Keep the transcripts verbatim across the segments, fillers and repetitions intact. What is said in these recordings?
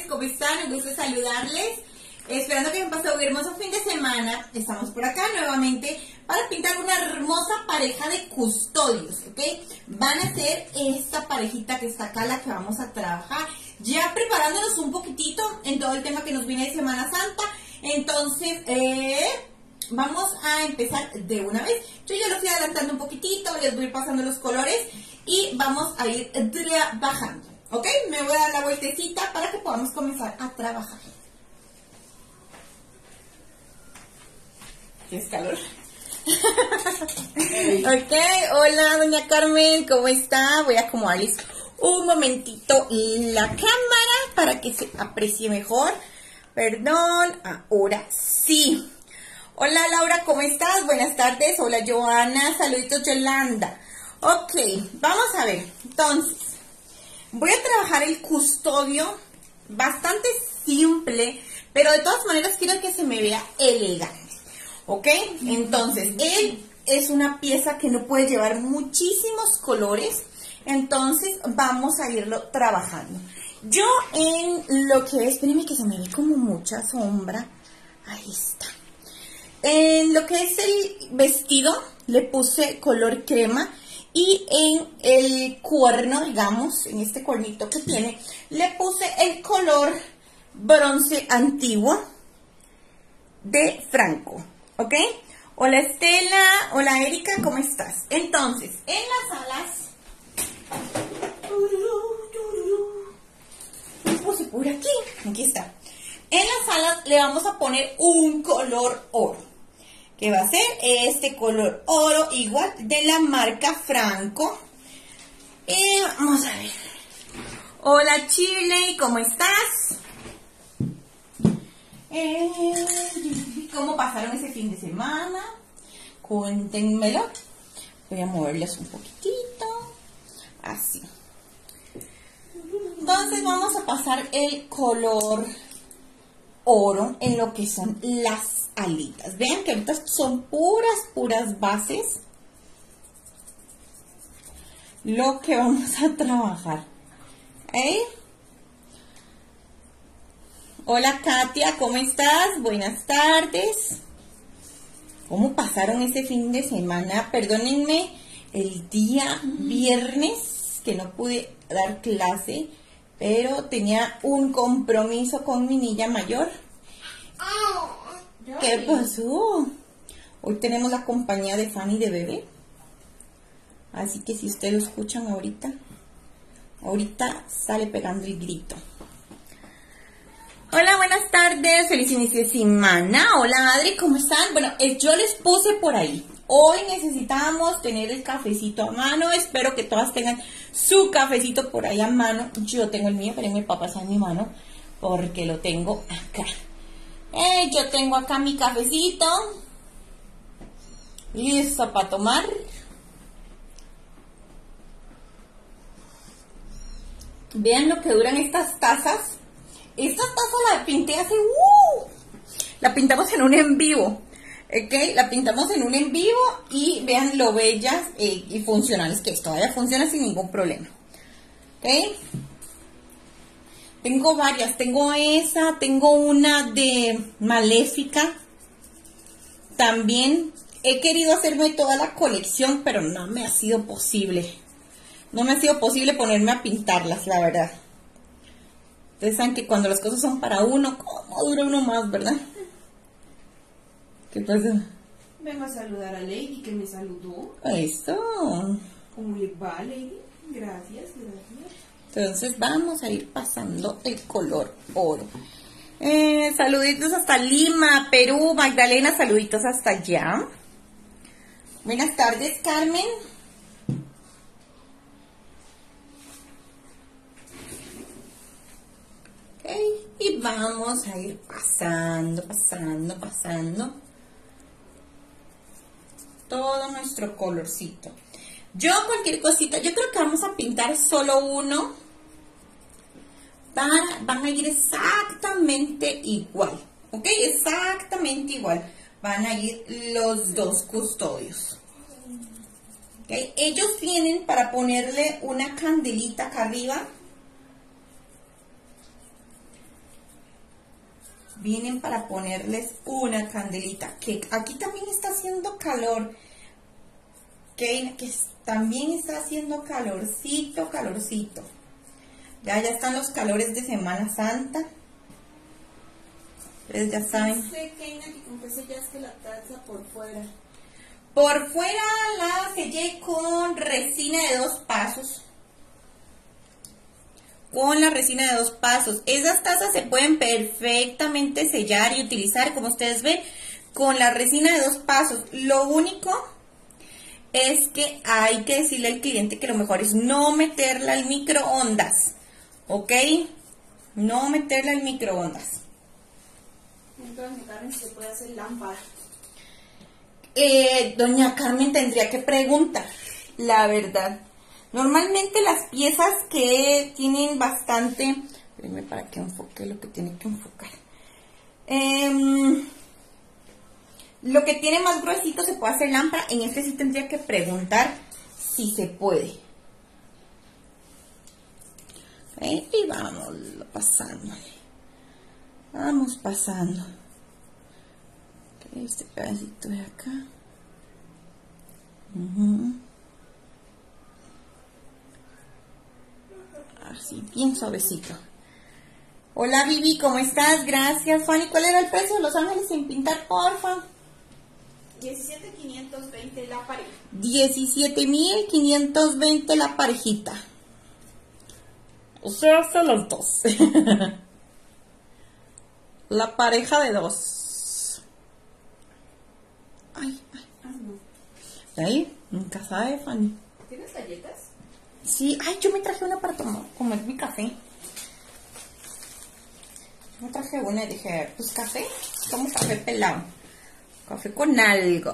¿cómo están? Un gusto saludarles. Esperando que hayan pasado un hermoso fin de semana. Estamos por acá nuevamente para pintar una hermosa pareja de custodios, ¿ok? Van a ser esta parejita que está acá, la que vamos a trabajar. Ya preparándonos un poquitito en todo el tema que nos viene de Semana Santa. Entonces, eh... vamos a empezar de una vez. Yo ya lo fui adelantando un poquitito, les voy pasando los colores y vamos a ir trabajando, ¿ok? Me voy a dar la vueltecita para que podamos comenzar a trabajar. ¿Qué es calor? Ok, hola doña Carmen, ¿cómo está? Voy a acomodarles un momentito la cámara para que se aprecie mejor. Perdón, ahora sí. Hola Laura, ¿cómo estás? Buenas tardes. Hola Joana, saluditos Yolanda. Ok, vamos a ver. Entonces, voy a trabajar el custodio bastante simple, pero de todas maneras quiero que se me vea elegante. Ok, entonces, él es una pieza que no puede llevar muchísimos colores, entonces vamos a irlo trabajando. Yo en lo que es, espérenme que se me ve como mucha sombra. Ahí está. En lo que es el vestido le puse color crema y en el cuerno, digamos, en este cuernito que tiene, le puse el color bronce antiguo de Franco, ¿ok? Hola Estela, hola Erika, ¿cómo estás? Entonces, en las alas, me puse por aquí, aquí está. En las alas le vamos a poner un color oro, que va a ser este color oro igual de la marca Franco. Y vamos a ver. Hola Chile, ¿cómo estás? Eh, ¿Cómo pasaron ese fin de semana? Cuéntenmelo. Voy a moverles un poquitito. Así. Entonces vamos a pasar el color oro en lo que son las alitas. Vean que ahorita son puras, puras bases lo que vamos a trabajar. ¿Eh? Hola Katia, ¿cómo estás? Buenas tardes. ¿Cómo pasaron ese fin de semana? Perdónenme el día viernes que no pude dar clase, pero tenía un compromiso con mi niña mayor. ¿Qué pasó? Hoy tenemos la compañía de Fanny de bebé. Así que si ustedes lo escuchan ahorita, ahorita sale pegando el grito. Hola, buenas tardes. Feliz inicio de semana. Hola Adri, ¿cómo están? Bueno, yo les puse por ahí. Hoy necesitamos tener el cafecito a mano. Espero que todas tengan su cafecito por ahí a mano. Yo tengo el mío, pero mi papá está en mi mano porque lo tengo acá. Eh, yo tengo acá mi cafecito. Listo para tomar. Vean lo que duran estas tazas. Esta taza la pinté hace... Uh, la pintamos en un en vivo. Ok, la pintamos en un en vivo y vean lo bellas eh, y funcionales que es. Todavía funciona sin ningún problema. Ok. Tengo varias. Tengo esa, tengo una de Maléfica. También he querido hacerme toda la colección, pero no me ha sido posible. No me ha sido posible ponerme a pintarlas, la verdad. Ustedes saben que cuando las cosas son para uno, ¿cómo dura uno más, verdad? ¿Qué pasa? Vengo a saludar a Lady, que me saludó. Eso. ¿Cómo le va, Lady? Gracias, gracias. Entonces vamos a ir pasando el color oro. Eh, saluditos hasta Lima, Perú. Magdalena, saluditos hasta allá. Buenas tardes, Carmen. Okay. Y vamos a ir pasando, pasando, pasando todo nuestro colorcito. Yo cualquier cosita, yo creo que vamos a pintar solo uno. Van, van a ir exactamente igual, ¿ok? Exactamente igual. Van a ir los dos custodios. ¿Okay? Ellos tienen para ponerle una candelita acá arriba. vienen para ponerles una candelita, que aquí también está haciendo calor, que, que también está haciendo calorcito, calorcito. Ya, ya están los calores de Semana Santa. Ustedes ya saben. Dice Keina que con qué sellaste la taza por fuera. Por fuera la sellé con resina de dos pasos. Con la resina de dos pasos. Esas tazas se pueden perfectamente sellar y utilizar, como ustedes ven, con la resina de dos pasos. Lo único es que hay que decirle al cliente que lo mejor es no meterla al microondas. ¿Ok? No meterla al microondas. Entonces, Carmen, ¿se puede hacer lámpara? Eh, doña Carmen tendría que preguntar, la verdad. Normalmente las piezas que tienen bastante... Espérenme para que enfoque lo que tiene que enfocar. Eh, lo que tiene más gruesito se puede hacer lámpara. En este sí tendría que preguntar si se puede. Okay, y vamos pasando. Vamos pasando. Okay, este pedacito de acá. Uh-huh. Así, bien suavecito. Hola Vivi, ¿cómo estás? Gracias. Fanny, ¿cuál era el precio de Los Ángeles sin pintar, porfa? diecisiete mil quinientos veinte la pareja. diecisiete mil quinientos veinte la parejita. O sea, son los dos. La pareja de dos. Ay, ay. Ah, no. Ahí, nunca sabe, Fanny. ¿Tienes galletas? Sí, ay, yo me traje una para tomar, comer mi café. Yo me traje una y dije, pues café, como café pelado. Café con algo.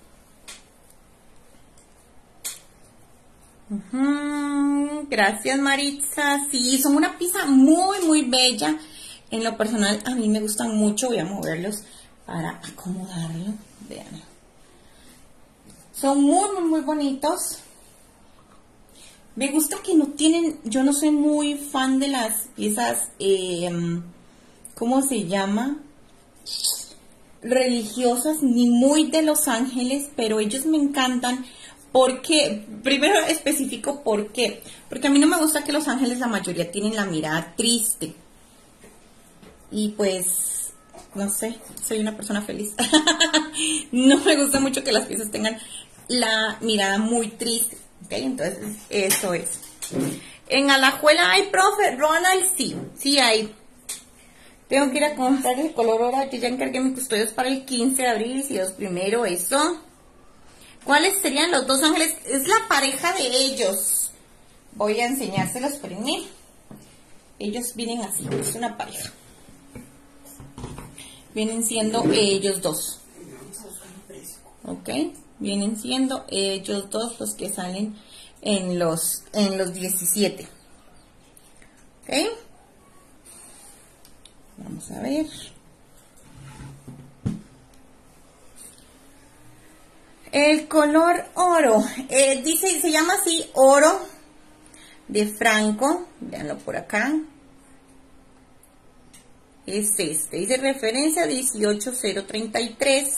Uh-huh. Gracias, Maritza. Sí, son una pizza muy, muy bella. En lo personal, a mí me gustan mucho. Voy a moverlos para acomodarlo. Vean. Son muy, muy, muy bonitos. Me gusta que no tienen... Yo no soy muy fan de las piezas... Eh, ¿Cómo se llama? Religiosas, ni muy de Los Ángeles, pero ellos me encantan. Porque, primero especifico por qué. Porque a mí no me gusta que Los Ángeles la mayoría tienen la mirada triste. Y pues, no sé, soy una persona feliz. No me gusta mucho que las piezas tengan la mirada muy triste. ¿Ok? Entonces, eso es. En Alajuela hay, profe, Ronald, sí, sí hay. Tengo que ir a comprar el color ahora. Yo ya encargué mis custodios para el quince de abril. Si Dios primero, eso. ¿Cuáles serían los dos ángeles? Es la pareja de ellos. Voy a enseñárselos, espérenme. Ellos vienen así, es una pareja. Vienen siendo ellos dos. Ok, vienen siendo ellos dos los que salen en los, en los diecisiete. Ok. Vamos a ver. El color oro, eh, dice, se llama así, oro de Franco, véanlo por acá. Es este, dice referencia dieciocho cero treinta y tres.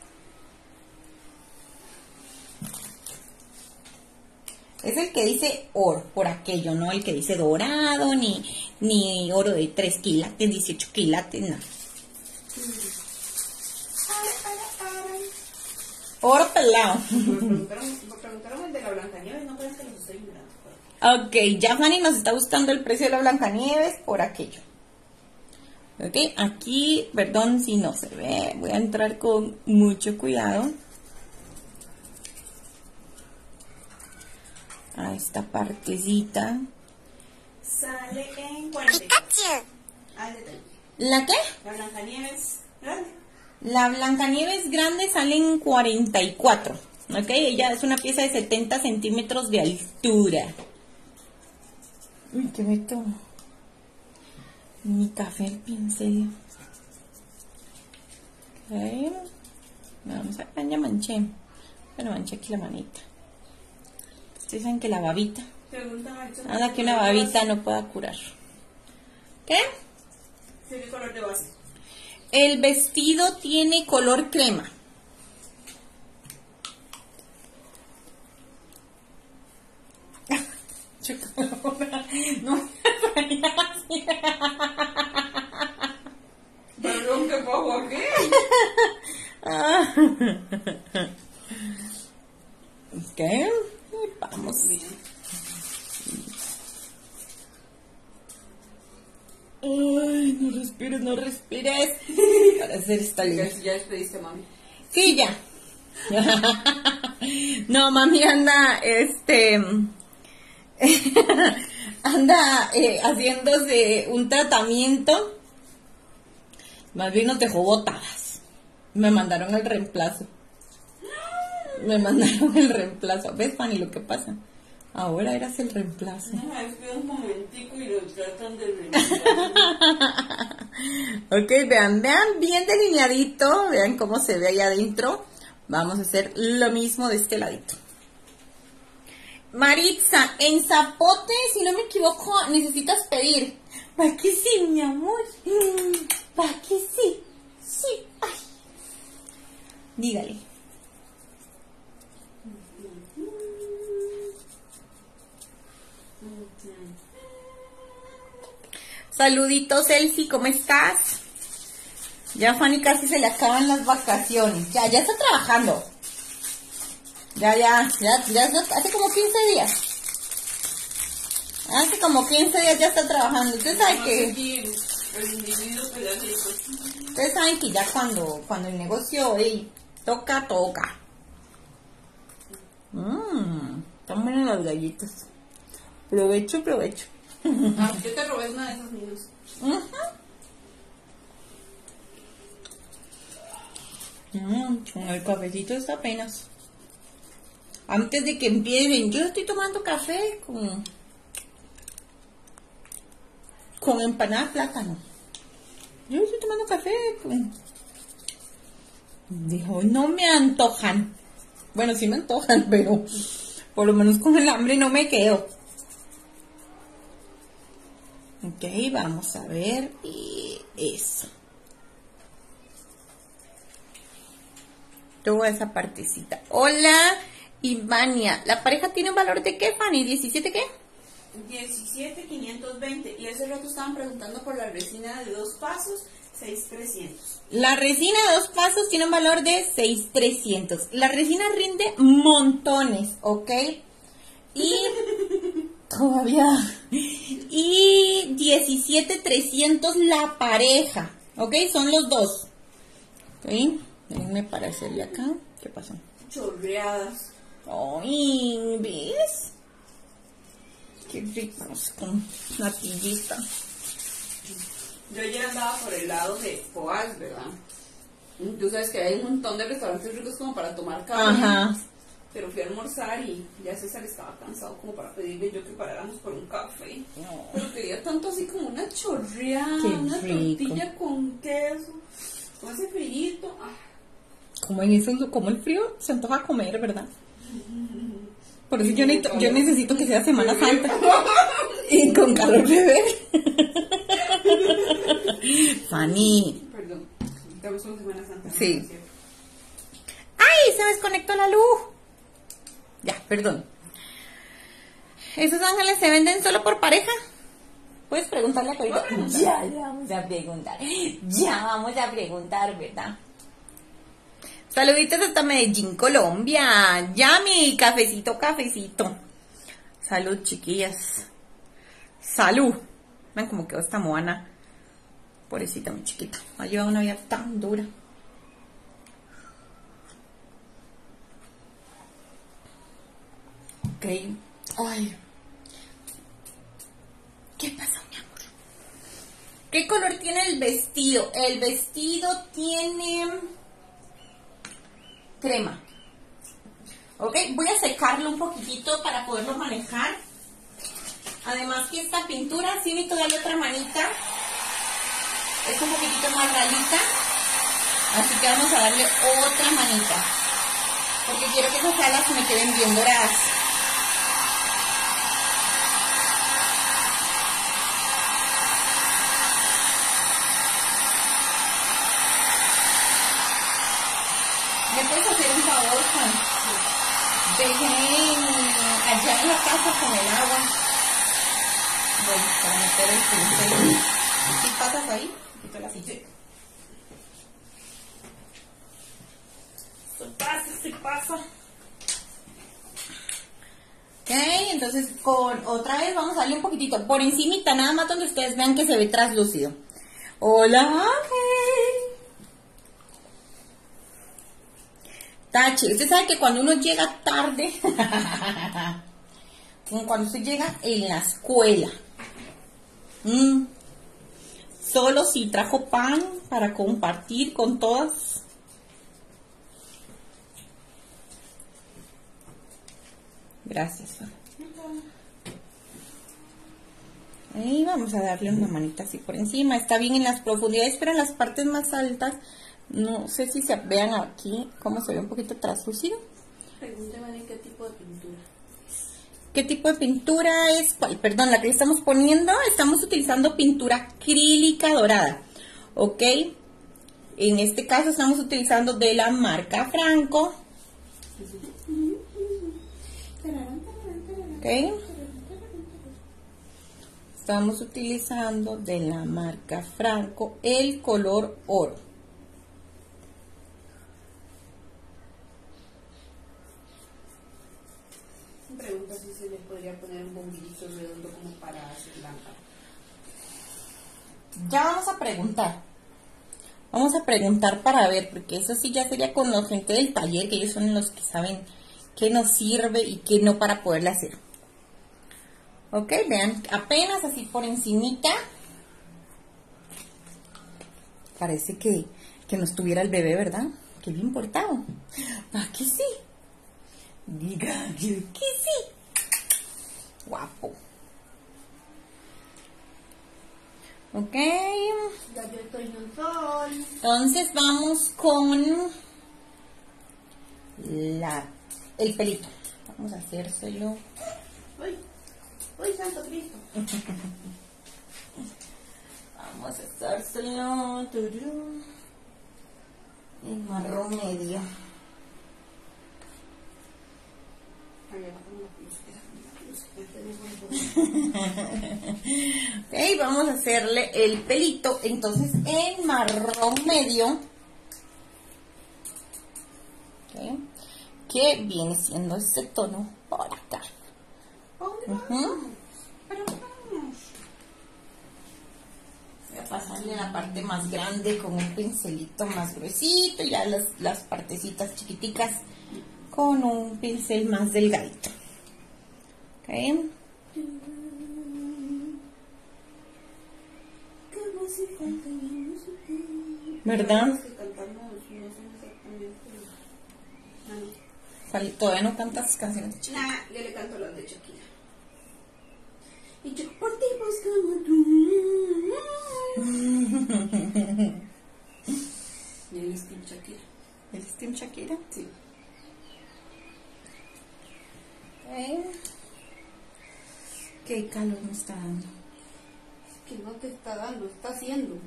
Es el que dice oro, por aquello, no el que dice dorado, ni, ni oro de tres quilates, dieciocho quilates, no. Oro pelado. Me preguntaron, me preguntaron el de la Blancanieves, no parece que los estoy mirando. Ok, ya Fanny nos está gustando el precio de la Blancanieves por aquello. Ok, aquí, perdón si no se ve, voy a entrar con mucho cuidado a esta partecita. Sale en cuarenta y cuatro. Ah, el detalle. ¿La qué? La Blancanieves grande. La Blancanieves grande sale en cuarenta y cuatro. Ok, ella es una pieza de setenta centímetros de altura. Uy, ¿qué meto? Mi café, el pincel. Ok. Vamos a ver, ya manché. Bueno, manché aquí la manita. Ustedes saben que la babita. Nada que una babita no pueda curar. ¿Qué? ¿Qué color de base? el vestido tiene color crema. No, Perdón, ¿qué pasó aquí? Ok, vamos. Ay, no respires, no respires. Para hacer esta línea. Ya despediste, mami. Sí, ya. No, mami anda, este, anda eh, haciéndose un tratamiento. Más bien nos dejó botadas. Me mandaron el reemplazo. Me mandaron el reemplazo. ¿Ves, Fanny, lo que pasa? Ahora eras el reemplazo. No, es que un momentico y lo tratan de reemplazar. Ok, vean, vean bien delineadito. Vean cómo se ve allá adentro. Vamos a hacer lo mismo de este ladito. Maritza, en Zapote, si no me equivoco, necesitas pedir. ¿Para qué sí, mi amor? ¿Para qué sí? Sí, ay. Dígale. Saluditos, Elsie, ¿cómo estás? Ya Fanny casi se le acaban las vacaciones. Ya, ya está trabajando. Ya, ya, ya, ya, hace como quince días. Hace como quince días ya está trabajando. Usted sabe que... El individuo pedacito. Ustedes saben que ya cuando, cuando el negocio hey, toca, toca. Mmm, están buenas las galletas. Provecho, provecho. Ah, yo te robé una de esas niños. Uh-huh. Mm, con el cafecito está apenas. Antes de que empiecen, yo estoy tomando café con con empanada de plátano. Yo estoy tomando café con... Dijo, no me antojan. Bueno, sí me antojan, pero por lo menos con el hambre no me quedo. Ok, vamos a ver y eso. Toda esa partecita. Hola, Ivania. ¿La pareja tiene un valor de qué, Fanny? ¿diecisiete qué? diecisiete mil quinientos veinte. Y hace rato estaban preguntando por la resina de dos pasos, seis mil trescientos. La resina de dos pasos tiene un valor de seis mil trescientos. La resina rinde montones, ¿ok? Y todavía. Y diecisiete mil trescientos la pareja, ¿ok? Son los dos. ¿Ok? Déjenme para hacerle acá. ¿Qué pasó? Chorreadas. Ay, ¿ves? Qué ricos con natillita. Yo ayer andaba por el lado de Poal, ¿verdad? Tú sabes que hay un montón de restaurantes ricos como para tomar café. Ajá. Pero fui a almorzar y ya César estaba cansado como para pedirle yo que paráramos por un café. No. Pero quería tanto así como una chorreada, Qué una rico. tortilla con queso, con ese frillito. Ah. Como en eso, como el frío se antoja comer, ¿verdad? Por eso yo necesito, yo necesito que sea Semana Santa. Y con calor beber. Fanny. Perdón, estamos en Semana Santa. Sí. ¿No es cierto? ¡Ay! Se desconectó la luz. Ya, perdón. ¿Esos ángeles se venden solo por pareja? ¿Puedes preguntarle a Corita? Ya le vamos a preguntar. Ya vamos a preguntar, ¿verdad? Saluditos hasta Medellín, Colombia. Ya mi cafecito, cafecito. Salud, chiquillas. Salud. Ven cómo quedó esta moana. Pobrecita, mi chiquita. Ha llevado una vida tan dura. Ok. Ay. ¿Qué pasa, mi amor? ¿Qué color tiene el vestido? El vestido tiene crema. Ok, voy a secarlo un poquitito para poderlo manejar. Además que esta pintura, sí necesito darle otra manita. Es un poquitito más ralita. Así que vamos a darle otra manita. Porque quiero que esas alas me queden bien doradas. Dejé allá en la casa con el agua. Bueno, para meter el pincel. ¿Sí pasas ahí? Quito la silla. Se pasa, se pasa. Ok, entonces con otra vez vamos a darle un poquitito por encimita, nada más donde ustedes vean que se ve translúcido. Hola, Ángel. Tache, usted sabe que cuando uno llega tarde, como cuando usted llega en la escuela, mmm, solo si trajo pan para compartir con todas. Gracias. Ahí vamos a darle una manita así por encima. Está bien en las profundidades, pero en las partes más altas, no sé si se vean aquí cómo se ve un poquito translúcido. Pregúntame qué tipo de pintura. ¿Qué tipo de pintura es? ¿Cuál? Perdón, la que estamos poniendo, estamos utilizando pintura acrílica dorada. ¿Ok? En este caso estamos utilizando de la marca Franco. ¿Ok? Estamos utilizando de la marca Franco el color oro. Me pregunta si se le podría poner un bombillito redondo como para hacer lámpara. Ya vamos a preguntar. Vamos a preguntar para ver, porque eso sí ya sería con la gente del taller, que ellos son los que saben qué nos sirve y qué no para poderle hacer. Ok, vean, apenas así por encimita. Parece que, que nos tuviera el bebé, ¿verdad? Qué bien portado. ¿Ah, que sí? Diga que sí. Guapo. Ok. Ya yo estoy en el sol. Entonces vamos con la, el pelito. Vamos a hacérselo. Uy, uy, santo Cristo. Vamos a hacérselo. Turú, en marrón medio. Ok, vamos a hacerle el pelito entonces en marrón medio. Ok, que viene siendo este tono por acá. Uh-huh. Voy a pasarle la parte más grande con un pincelito más gruesito y ya las, las partecitas chiquiticas con un pincel más delgadito. Ok. ¿Verdad? Todavía no cantas canciones de Shakira. Nah, yo le canto las de Shakira. Y yo por tipos como tú. ¿Y él es Team Shakira? ¿Él es Team Shakira? Sí. Okay. ¿Qué calor me está dando? Que no te está dando, está haciendo.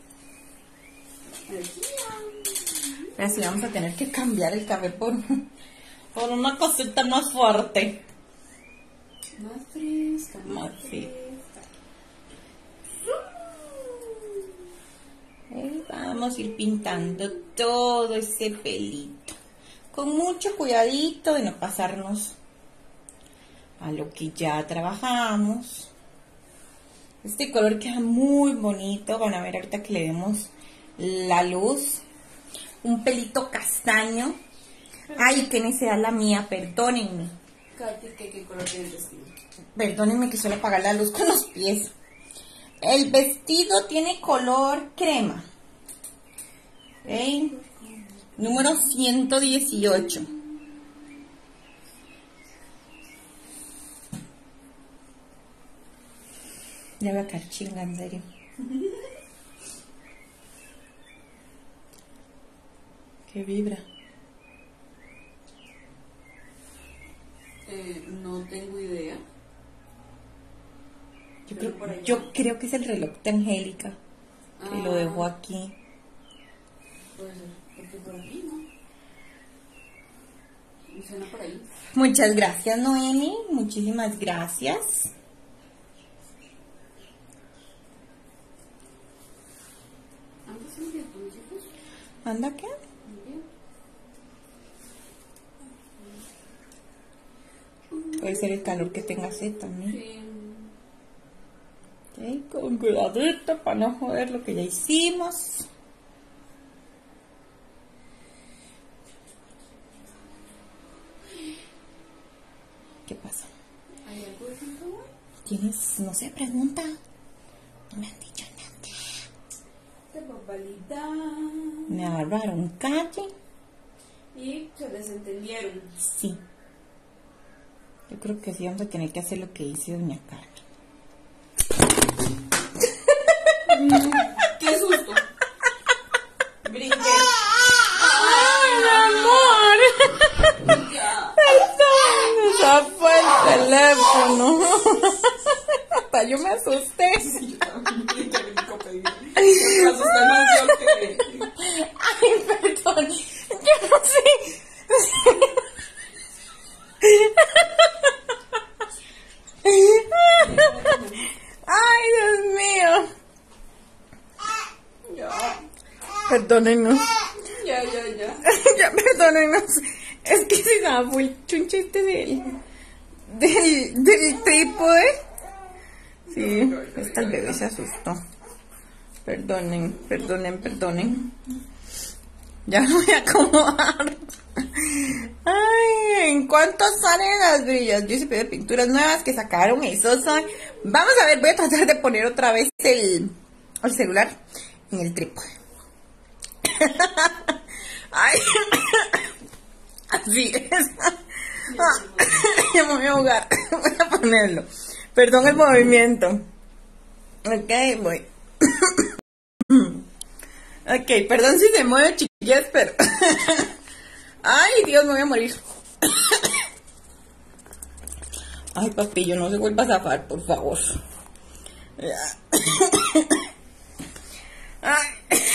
Así vamos a tener que cambiar el café por, por una cosita más fuerte. Más fresca, más, Más fresca. Okay, vamos a ir pintando todo ese pelito. Con mucho cuidadito de no pasarnos a lo que ya trabajamos. Este color queda muy bonito. Van a ver ahorita que le demos la luz. Un pelito castaño. Ay, qué necesidad la mía, perdónenme. Katy, ¿qué, qué color tiene el vestido? Perdónenme que suelo apagar la luz con los pies. El vestido tiene color crema. ¿Okay? Número ciento dieciocho. Ya voy a caer chinga, en serio. Que vibra. Eh, no tengo idea. Yo Pero por creo, allá. yo creo que es el reloj de Angélica, que lo Ah. dejó aquí. Puede ser, porque por aquí no. Y suena por ahí. Muchas gracias, Noemi. Muchísimas gracias. ¿Anda sin viento, mis hijos? ¿Anda qué? Puede ser el calor que tenga sed también. Sí. Ok, con cuidadito para no joder lo que ya hicimos. ¿Qué pasa? ¿Hay algo de Santa hoy? ¿Tienes? No sé, pregunta. No me han dicho nada. De babalidad. Me agarraron calle. Y se desentendieron. Sí. Yo creo que sí vamos a tener que hacer lo que dice doña Carmen. ¡Qué susto! Brinqué. ¡Ay, mi amor! Ya. Perdón, me zafó el teléfono. Hasta yo me asusté. Sí, yo también brinqué, brinco, pedí. Porque me asusté más yo que... Ay, perdón. Yo no sé. Ay, Dios mío. Ya. Perdónenos. Ya, ya, ya. Ya, perdónenos. Es que se me fue el chunchete del, del, del trípode. Sí, esta el bebé se asustó. Perdonen, perdonen, perdonen. Ya me voy a acomodar. Ay, ¿en cuánto salen las brillas? Yo hice de pinturas nuevas que sacaron. Esos son. Vamos a ver, voy a tratar de poner otra vez el, el celular en el trípode. Ay, así es. Ya me voy a ahogar. Voy a ponerlo. Perdón el movimiento. Ok, voy. Ok, perdón si se mueve, chiquillas, pero... Ay, Dios, me voy a morir. Ay, papillo, no se vuelva a zafar, por favor. Ay.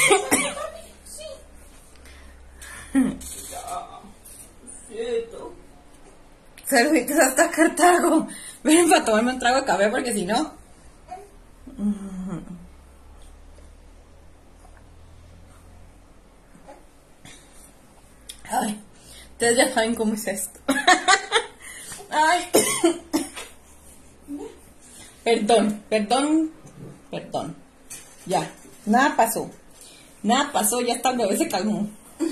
Saluditos hasta Cartago. Ven para tomarme un trago de café porque si no... Ay, ustedes ya saben cómo es esto. Ay. Perdón, perdón, perdón. Ya, nada pasó. Nada pasó, ya está el bebé se calmó.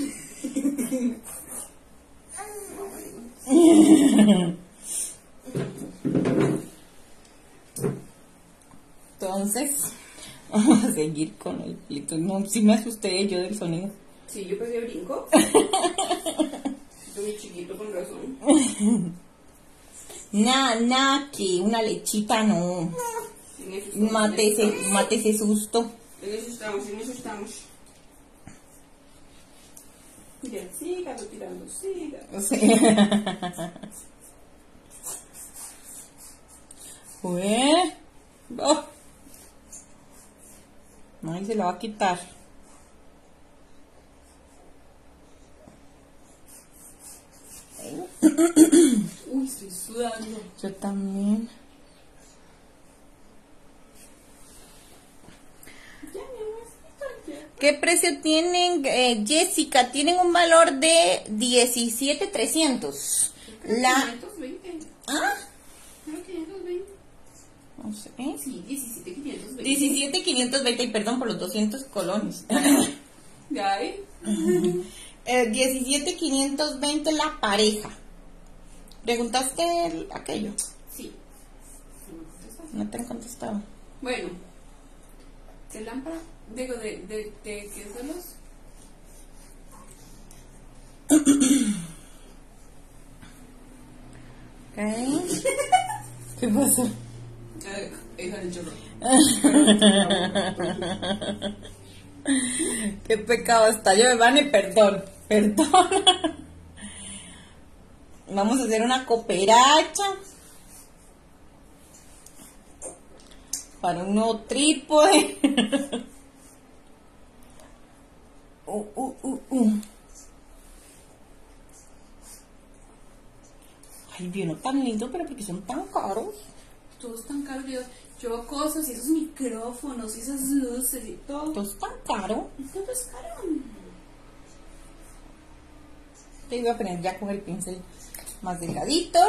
Entonces, vamos a seguir con el plito. No, sí me asusté yo del sonido. Sí, yo pensé brinco. Yo muy chiquito con razón. Nada, nada que una lechita no. En eso estamos, Mate en eso ese, estamos. mate ese susto. En eso estamos, en eso estamos. Mira, siga tirando, siga. Sí. Pues, oh. Ay, se la va a quitar. Uy, estoy sudando. Yo también. Ya, mi amorcito, ya. ¿Qué precio tienen, eh, Jessica? Tienen un valor de diecisiete mil trescientos. La... quinientos veinte. ¿Ah? Creo que quinientos veinte. No sé. Sí, diecisiete mil quinientos veinte. diecisiete mil quinientos veinte, y perdón por los doscientos colones. Ya, ¿eh? eh, diecisiete mil quinientos veinte la pareja. ¿Preguntaste el- aquello? Sí. No te han contestado. Bueno, ¿qué lámpara? Digo, de, de, de, ¿qué son los? Ok. ¿Qué pasa? Eh, hija del chorro. Qué pecado está yo, Vane, perdón, perdón. Vamos a hacer una cooperacha para un nuevo trípode. uh, uh, uh, uh. tan lindo, pero porque son tan caros. Todos tan caros. Yo, yo cosas y esos micrófonos y esas luces y todo. Todo es tan caro. Todo es caro. Te voy a poner ya con el pincel más delgadito.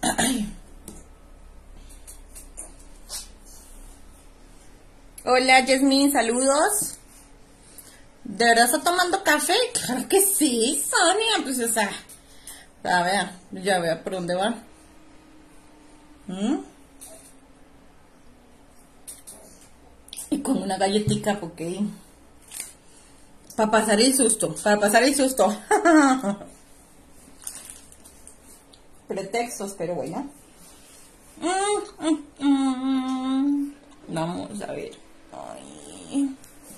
Hola, Yasmín, saludos. ¿De verdad está tomando café? Claro que sí, Sonia. Pues, o sea, a ver, ya vea por dónde va. ¿Mm? Y con una galletita, porque para pasar el susto, para pasar el susto. Pretextos, pero bueno. Mm, mm, mm. Vamos a ver. Ay.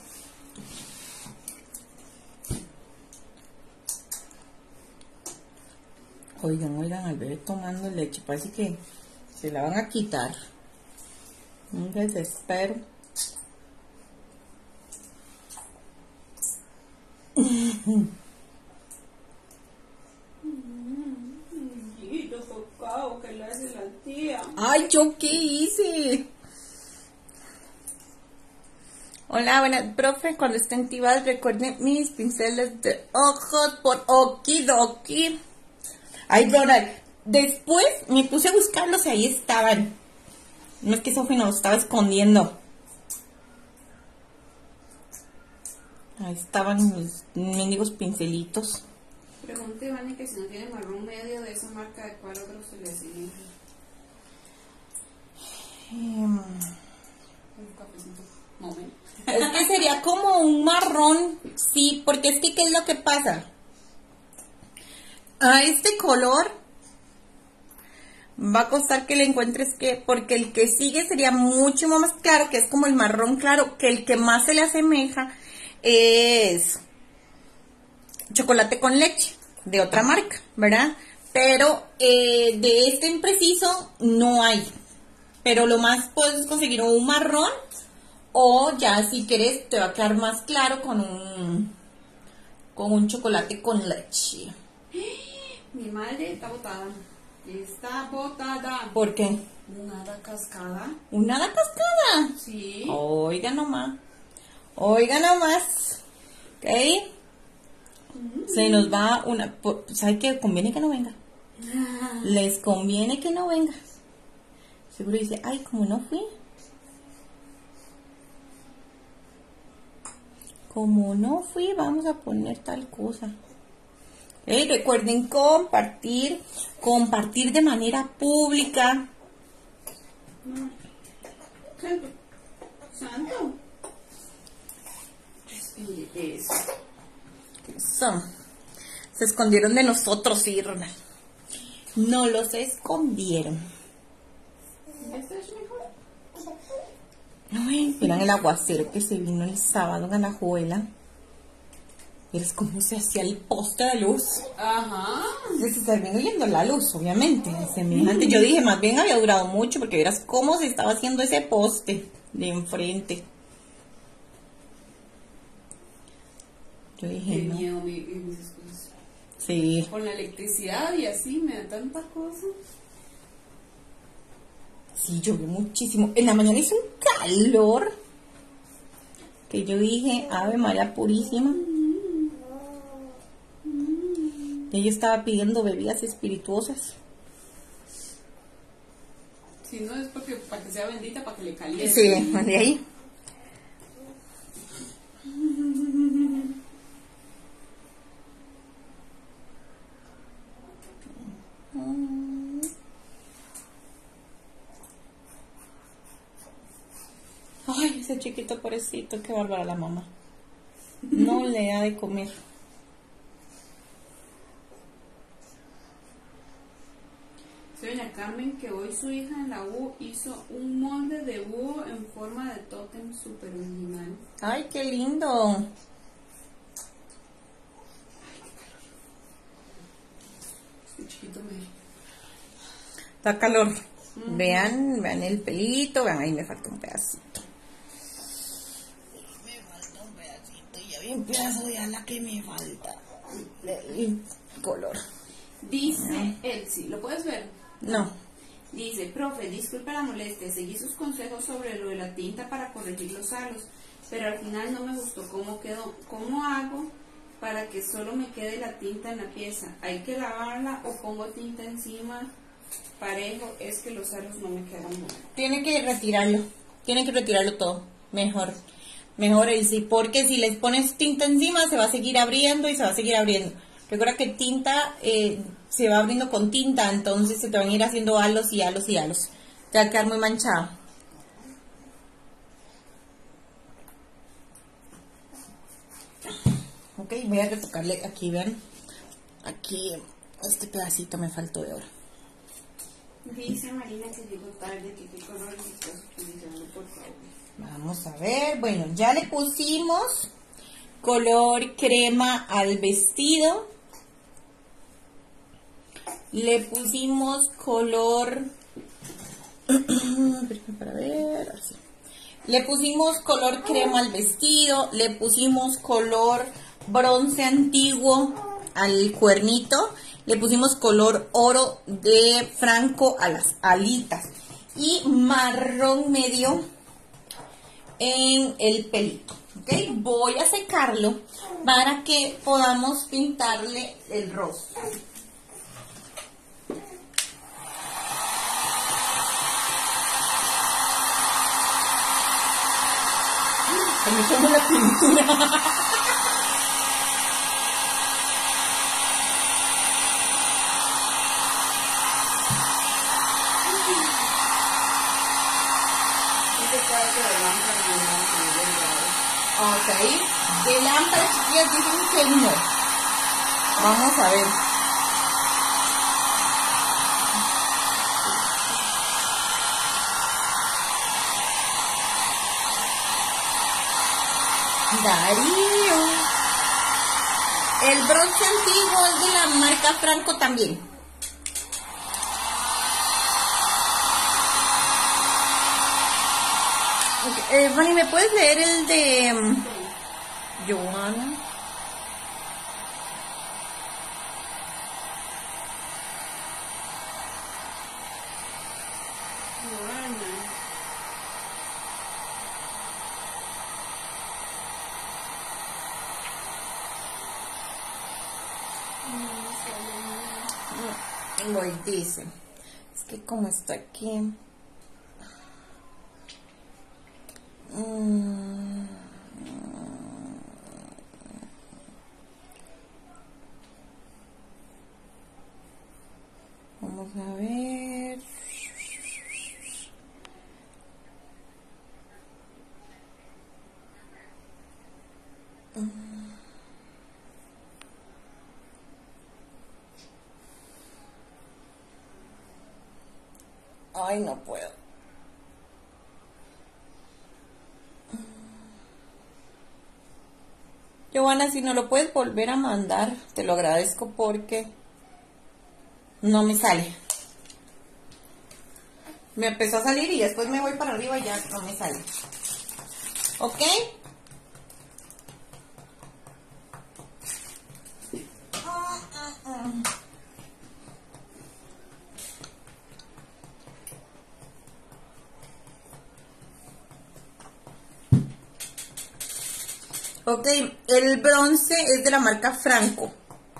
Oigan, oigan, al bebé tomando leche, parece que se la van a quitar. Un desespero. ¿Qué le hace la tía? Ay, ¿yo qué hice? Hola, buenas, profe, cuando estén tibadas recuerden mis pinceles de ojos por okidoki. Ay, Ronald, después me puse a buscarlos y ahí estaban. No es que Sofi nos estaba escondiendo. Ahí estaban mis mendigos pincelitos. Pregunte, Vane, que si no tiene marrón medio de esa marca, ¿de cuál otro se le sigue? Um, Un cafecito. Momento. es que sería como un marrón, sí, porque es que ¿qué es lo que pasa? A este color va a costar que le encuentres que, porque el que sigue sería mucho más claro, que es como el marrón claro, que el que más se le asemeja es chocolate con leche, de otra marca, ¿verdad? Pero eh, de este en preciso no hay. Pero lo más puedes conseguir un marrón, o ya si quieres te va a quedar más claro con un, con un chocolate con leche. Mi madre está botada. Está botada. ¿Por qué? ¿Una hada cascada? ¿Una hada cascada? Sí. Oiga nomás. Oiga nomás. ¿Ok? Se nos va una... ¿Sabe qué? Conviene que no venga. Les conviene que no venga. Seguro dice, ay, como no fui. Como no fui, vamos a poner tal cosa. ¿Okay? Recuerden compartir, compartir de manera pública. Santo. Santo. Respire eso. Eso. Se escondieron de nosotros, sí, Ronald. No los escondieron. ¿Ya estás mejor? Ay, miren el aguacero que se vino el sábado en Alajuela. ¿Ves cómo se hacía el poste de luz? Ajá. Se está disminuyendo la luz, obviamente. Semejante. Yo dije, más bien había durado mucho porque verás cómo se estaba haciendo ese poste de enfrente. Yo dije, Qué no. miedo mi, mis excusas. Sí. Con la electricidad y así me da tanta cosa. Sí, llovió muchísimo. En la mañana hizo un calor que yo dije, Ave María Purísima. Ella estaba pidiendo bebidas espirituosas. Si no es porque para que sea bendita, para que le caliente. Sí, de ahí. Ay, ese chiquito pobrecito, qué bárbara la mamá. No le da de comer. Soy doña Carmen, que hoy su hija en la U hizo un molde de búho en forma de tótem súper original. Ay, qué lindo. Este chiquito me... Da calor. Uh-huh. Vean, vean el pelito, vean, ahí me falta un pedacito. Me falta un pedacito y ya vi un pedazo de ala que me falta. El color. Dice Elsie, ¿lo puedes ver? No. Dice, profe, disculpe la molestia, seguí sus consejos sobre lo de la tinta para corregir los halos, pero al final no me gustó cómo quedó. ¿Cómo hago para que solo me quede la tinta en la pieza? ¿Hay que lavarla o pongo tinta encima? Parejo, es que los halos no me quedan bien. Tiene que retirarlo, tiene que retirarlo todo, mejor, mejor el sí, porque si les pones tinta encima se va a seguir abriendo y se va a seguir abriendo. Recuerda que tinta eh, se va abriendo con tinta, entonces se te van a ir haciendo halos y halos y halos, te va a quedar muy manchado. Ok, voy a retocarle aquí, vean, aquí este pedacito me faltó de oro. Dice Marina que llegó tarde, que qué color estás utilizando, por favor. Vamos a ver, bueno, ya le pusimos color crema al vestido. Le pusimos color... para ver, así. Le pusimos color crema al vestido. Le pusimos color bronce antiguo al cuernito. Le pusimos color oro de Franco a las alitas. Y marrón medio en el pelito. ¿Okay? Voy a secarlo para que podamos pintarle el rostro. Se me quemó la pintura. Ok, de lámparas chiquillas dicen que no. Vamos a ver. Darío. El bronce antiguo es de la marca Franco también. Okay. Eh, Fanny, ¿me puedes leer el de um, Joana? Voy, dice, es que como está aquí, mm, vamos a ver, ay, no puedo. Joana, si no lo puedes volver a mandar, te lo agradezco porque no me sale. Me empezó a salir y después me voy para arriba y ya no me sale. ¿Ok? Ok, el bronce es de la marca Franco.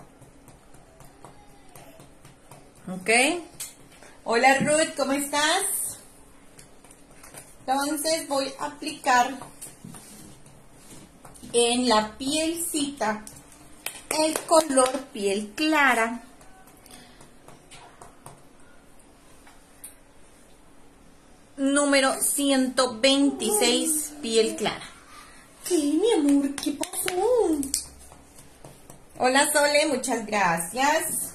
Ok. Hola Ruth, ¿cómo estás? Entonces voy a aplicar en la pielcita el color piel clara. Número ciento veintiséis, piel clara. ¿Qué, mi amor? ¿Qué pasó? Hola Sole, muchas gracias.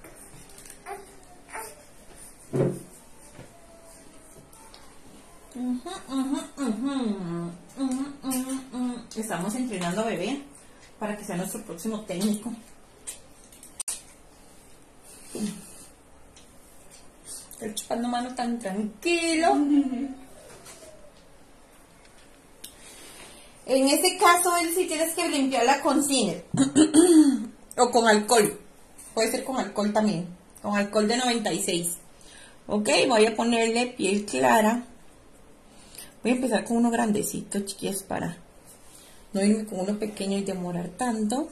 Uh-huh, uh-huh, uh-huh, uh-huh, uh-huh, uh-huh. Estamos entrenando a bebé para que sea nuestro próximo técnico. Estoy chupando mano tan tranquilo. En ese caso, él sí tienes que limpiarla con Ciner o con alcohol. Puede ser con alcohol también, con alcohol de noventa y seis. Ok, voy a ponerle piel clara. Voy a empezar con uno grandecito, chiquillas, para no irme con uno pequeño y demorar tanto.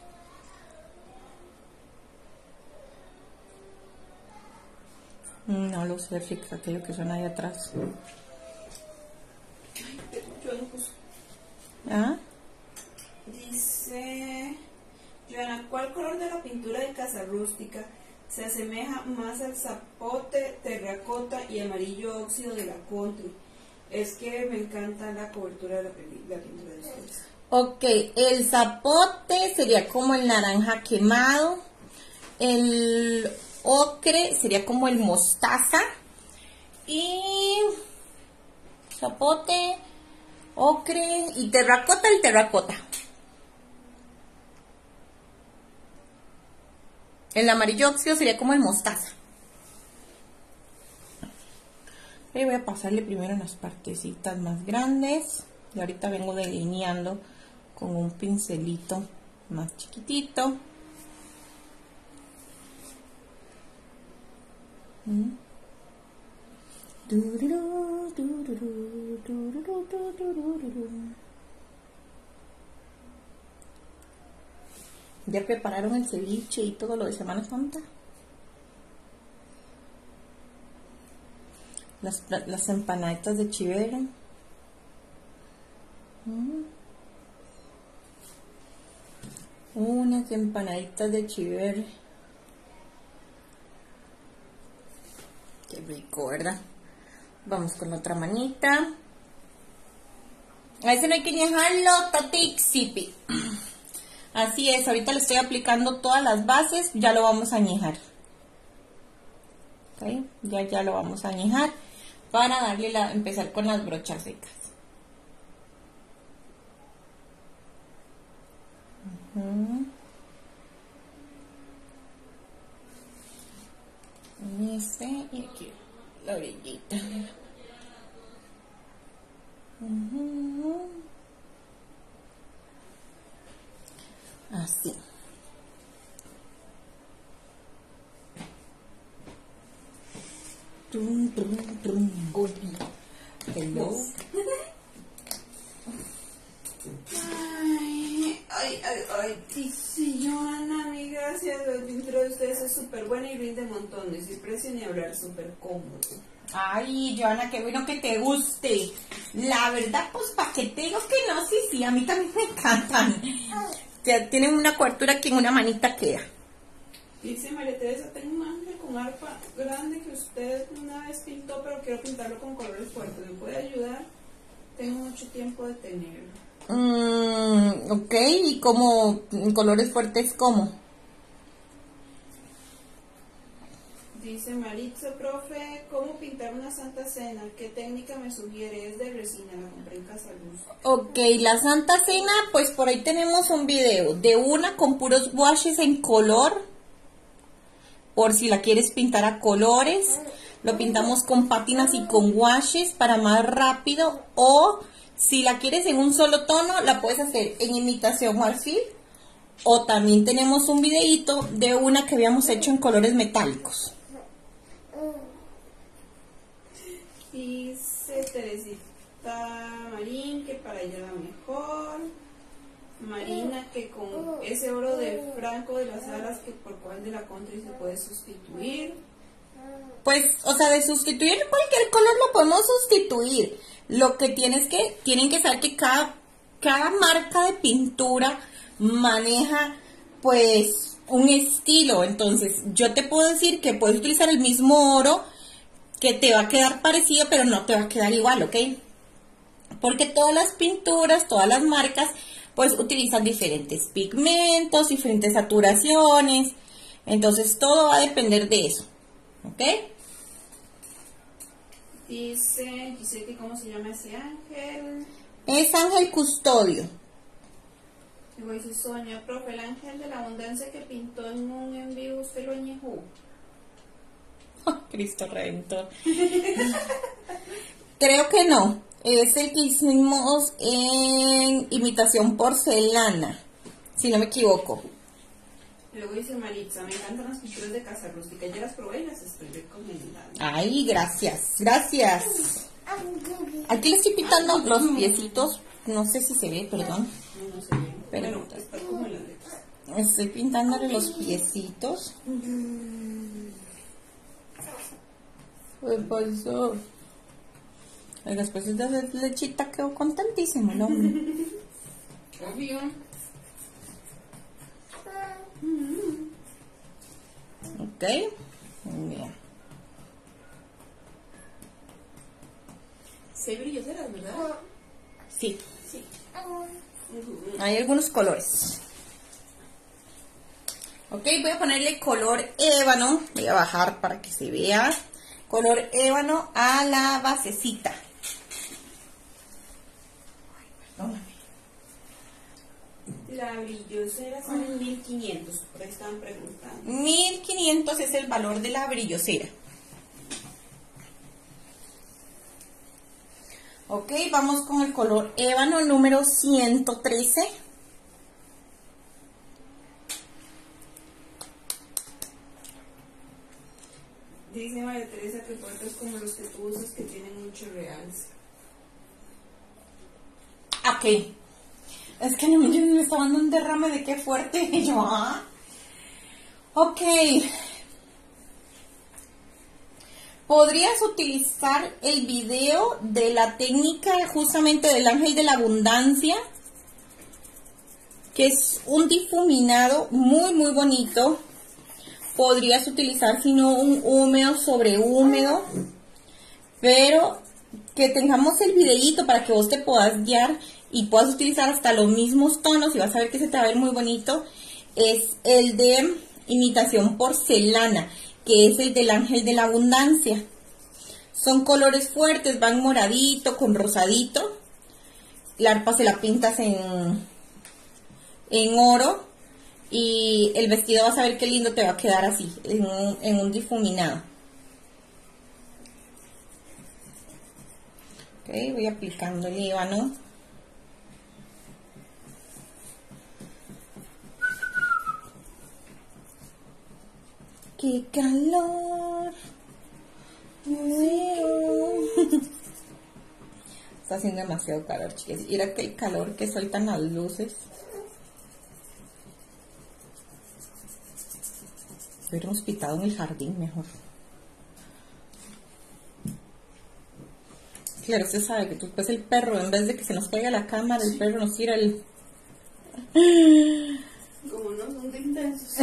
No lo sé, fíjate aquello que suena ahí atrás. Yo no puse. ¿Ah? Dice Joana, ¿cuál color de la pintura de casa rústica se asemeja más al zapote, terracota y amarillo óxido de la country? Es que me encanta la cobertura de la, la pintura de ustedes. Ok, el zapote sería como el naranja quemado. El ocre sería como el mostaza. Y zapote, ocre y terracota, el terracota. El amarillo óxido sería como el mostaza. Y voy a pasarle primero en las partecitas más grandes. Y ahorita vengo delineando con un pincelito más chiquitito. ¿Mm? Dururú, dururú, dururú, dururú. ¿Ya prepararon el ceviche y todo lo de Semana Santa? Las, las empanaditas de chivera. Mm. Unas empanaditas de chivera. Qué rico, ¿verdad? Vamos con la otra manita. A ese no hay que añejarlo, tatixipi. Así es, ahorita le estoy aplicando todas las bases, ya lo vamos a añejar. ¿Okay? Ya, ya lo vamos a añejar para darle la, empezar con las brochas secas. Uh-huh. Este y aquí la orillita. Uh-huh. Así. Trum, trum, trum. Hello. Ay, ay, ay, ay, dice Joana, mi gracias, la pintura de ustedes es súper buena y rinde montones, y precio ni hablar, súper cómodo. Ay, Joana, qué bueno que te guste. La verdad, pues, ¿para qué te digo que no? Sí, sí, a mí también me encantan. Ya tienen una cobertura que en una manita queda. Dice María Teresa, tengo un ángel con arpa grande que usted una vez pintó, pero quiero pintarlo con colores fuertes. ¿Me puede ayudar? Tengo mucho tiempo de tenerlo. Mm, ok, ¿y cómo? ¿Colores fuertes cómo? Dice Maritza, profe, ¿cómo pintar una Santa Cena? ¿Qué técnica me sugiere? Es de resina, la compré en Casa Luz. Ok, la Santa Cena, pues por ahí tenemos un video de una con puros washes en color. Por si la quieres pintar a colores, lo pintamos con pátinas y con washes para más rápido. O si la quieres en un solo tono, la puedes hacer en imitación marfil. O también tenemos un videito de una que habíamos hecho en colores metálicos. Dice Teresita Marín que para ella la mejor. Marina que con ese oro de Franco de las alas, que por cuál de la country se puede sustituir. Pues, o sea, de sustituir cualquier color lo podemos sustituir. Lo que tienes que, tienen que saber que cada, cada marca de pintura maneja, pues, un estilo. Entonces, yo te puedo decir que puedes utilizar el mismo oro, que te va a quedar parecido, pero no te va a quedar igual, ¿ok? Porque todas las pinturas, todas las marcas, pues utilizan diferentes pigmentos, diferentes saturaciones. Entonces todo va a depender de eso. ¿Ok? Dice, dice que cómo se llama ese ángel. Es Ángel Custodio. Luego dice Sonia, profe, el ángel de la abundancia que pintó en un envío, ¿usted lo añejó? Oh, Cristo Redentor. Creo que no. Es el que hicimos en imitación porcelana, si no me equivoco. Luego dice Maritza, me encantan las pinturas de casa rústica. Ya las probé y las estoy recomendando. Ay, gracias, gracias. Aquí le estoy pintando los piecitos. No sé si se ve, perdón. No, no sé bien. Pero- Bueno, está como en las letras. Estoy pintándole los piecitos. ¿Qué pasó? Y después de la lechita quedó contentísimo, ¿no? Obvio. Ok. Bien. Sí, brilloseras, ¿verdad? Sí. Sí. Hay algunos colores. Ok, voy a ponerle color ébano. Voy a bajar para que se vea. Color ébano a la basecita. Ay, perdóname. La brillosera sale en mil quinientos, por ahí estaban preguntando. mil quinientos es el valor de la brillosera. Ok, vamos con el color ébano número ciento trece. Dice María Teresa que cuentas como los que tú usas que tienen mucho realce. Ok. Es que no, yo me estaba dando un derrame de qué fuerte. Y yo, ah. Ok. Podrías utilizar el video de la técnica justamente del ángel de la abundancia, que es un difuminado muy, muy bonito. Podrías utilizar, si no, un húmedo sobre húmedo, pero que tengamos el videíto para que vos te puedas guiar y puedas utilizar hasta los mismos tonos y vas a ver que se te va a ver muy bonito. Es el de imitación porcelana, que es el del ángel de la abundancia. Son colores fuertes, van moradito con rosadito. La arpa se la pintas en, en oro. Y el vestido vas a ver qué lindo te va a quedar así, en un, en un difuminado. Ok, voy aplicando el ébano. ¡Qué calor! Está haciendo demasiado calor, chicas. Mira que el calor que sueltan las luces. Hubiéramos pitado en el jardín mejor. Claro, usted sabe que después el perro, en vez de que se nos caiga la cámara, el perro nos tira el... Como no son de intensos.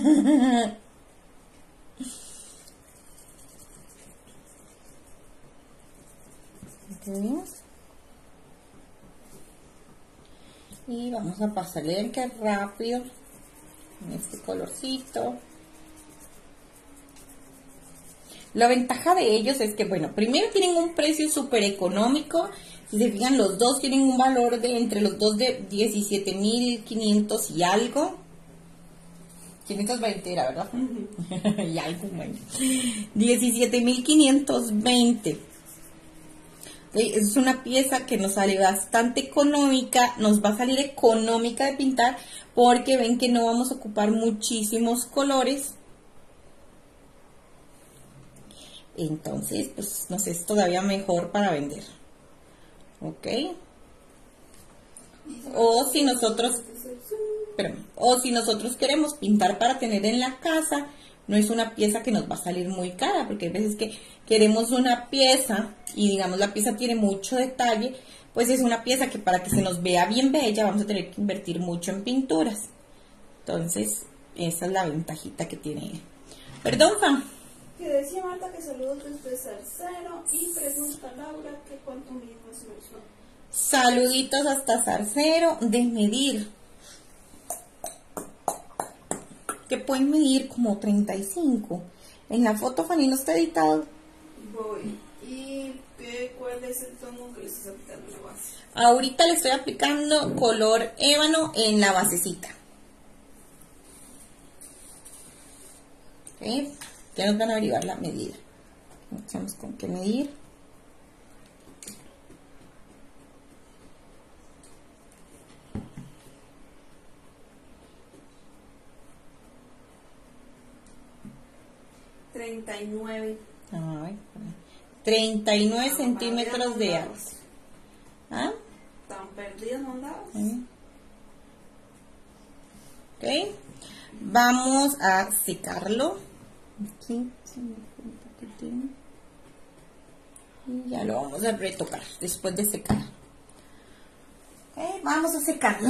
Ok. Y vamos a pasarle el que rápido en este colorcito. La ventaja de ellos es que, bueno, primero tienen un precio súper económico. Si se fijan, los dos tienen un valor de entre los dos de diecisiete mil quinientos y algo. quinientos veinte era, ¿verdad? Y algo, bueno. diecisiete mil quinientos veinte. Okay, es una pieza que nos sale bastante económica. Nos va a salir económica de pintar porque ven que no vamos a ocupar muchísimos colores. Entonces, pues nos es todavía mejor para vender. ¿Ok? O si nosotros, espérame, o si nosotros queremos pintar para tener en la casa, no es una pieza que nos va a salir muy cara, porque hay veces que queremos una pieza y digamos la pieza tiene mucho detalle, pues es una pieza que para que se nos vea bien bella vamos a tener que invertir mucho en pinturas. Entonces, esa es la ventajita que tiene. Perdón, Fam. Que decía Marta que saludos desde Zarcero y pregunta Laura que cuánto mide más o menos. Saluditos hasta Zarcero de medir. Que pueden medir como treinta y cinco. En la foto, Fanny, no está editado. Voy. ¿Y qué, cuál es el tono que le estás aplicando en la base? Ahorita le estoy aplicando color ébano en la basecita. ¿Ok? Ya nos van a averiguar la medida. No sabemos con qué medir. treinta y nueve. Ay, treinta y nueve Ah, centímetros de andabas. alza. ¿Ah? Tan perdido no andabas. ¿Sí? Ok. Vamos a secarlo. Aquí se me fue un poquitín. Y ya lo vamos a retocar después de secar. Ok, vamos a secarlo.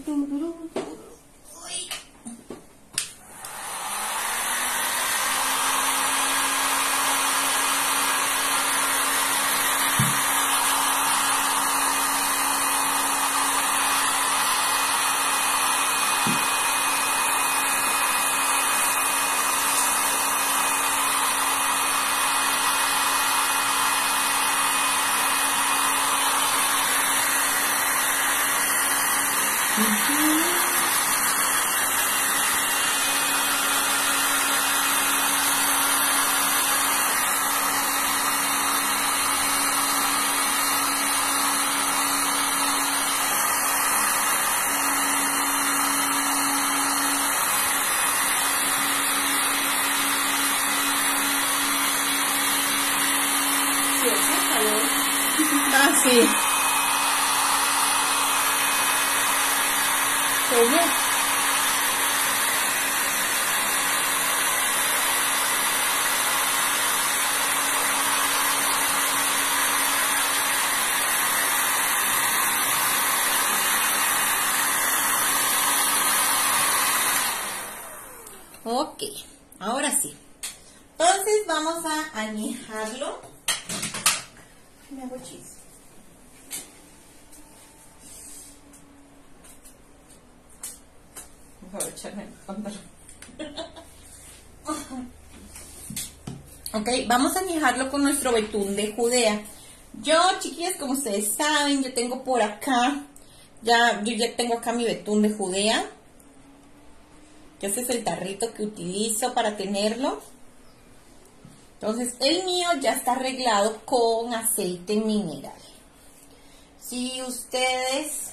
Sí, hace calor. Ah, sí. ¿Cómo? Ok, ahora sí. Entonces vamos a añejarlo. Me hago chis. Voy a echarme el pantalón. Ok, vamos a añejarlo con nuestro betún de Judea. Yo, chiquillas, como ustedes saben, yo tengo por acá, ya, yo ya tengo acá mi betún de Judea. Este es el tarrito que utilizo para tenerlo. Entonces, el mío ya está arreglado con aceite mineral. Si ustedes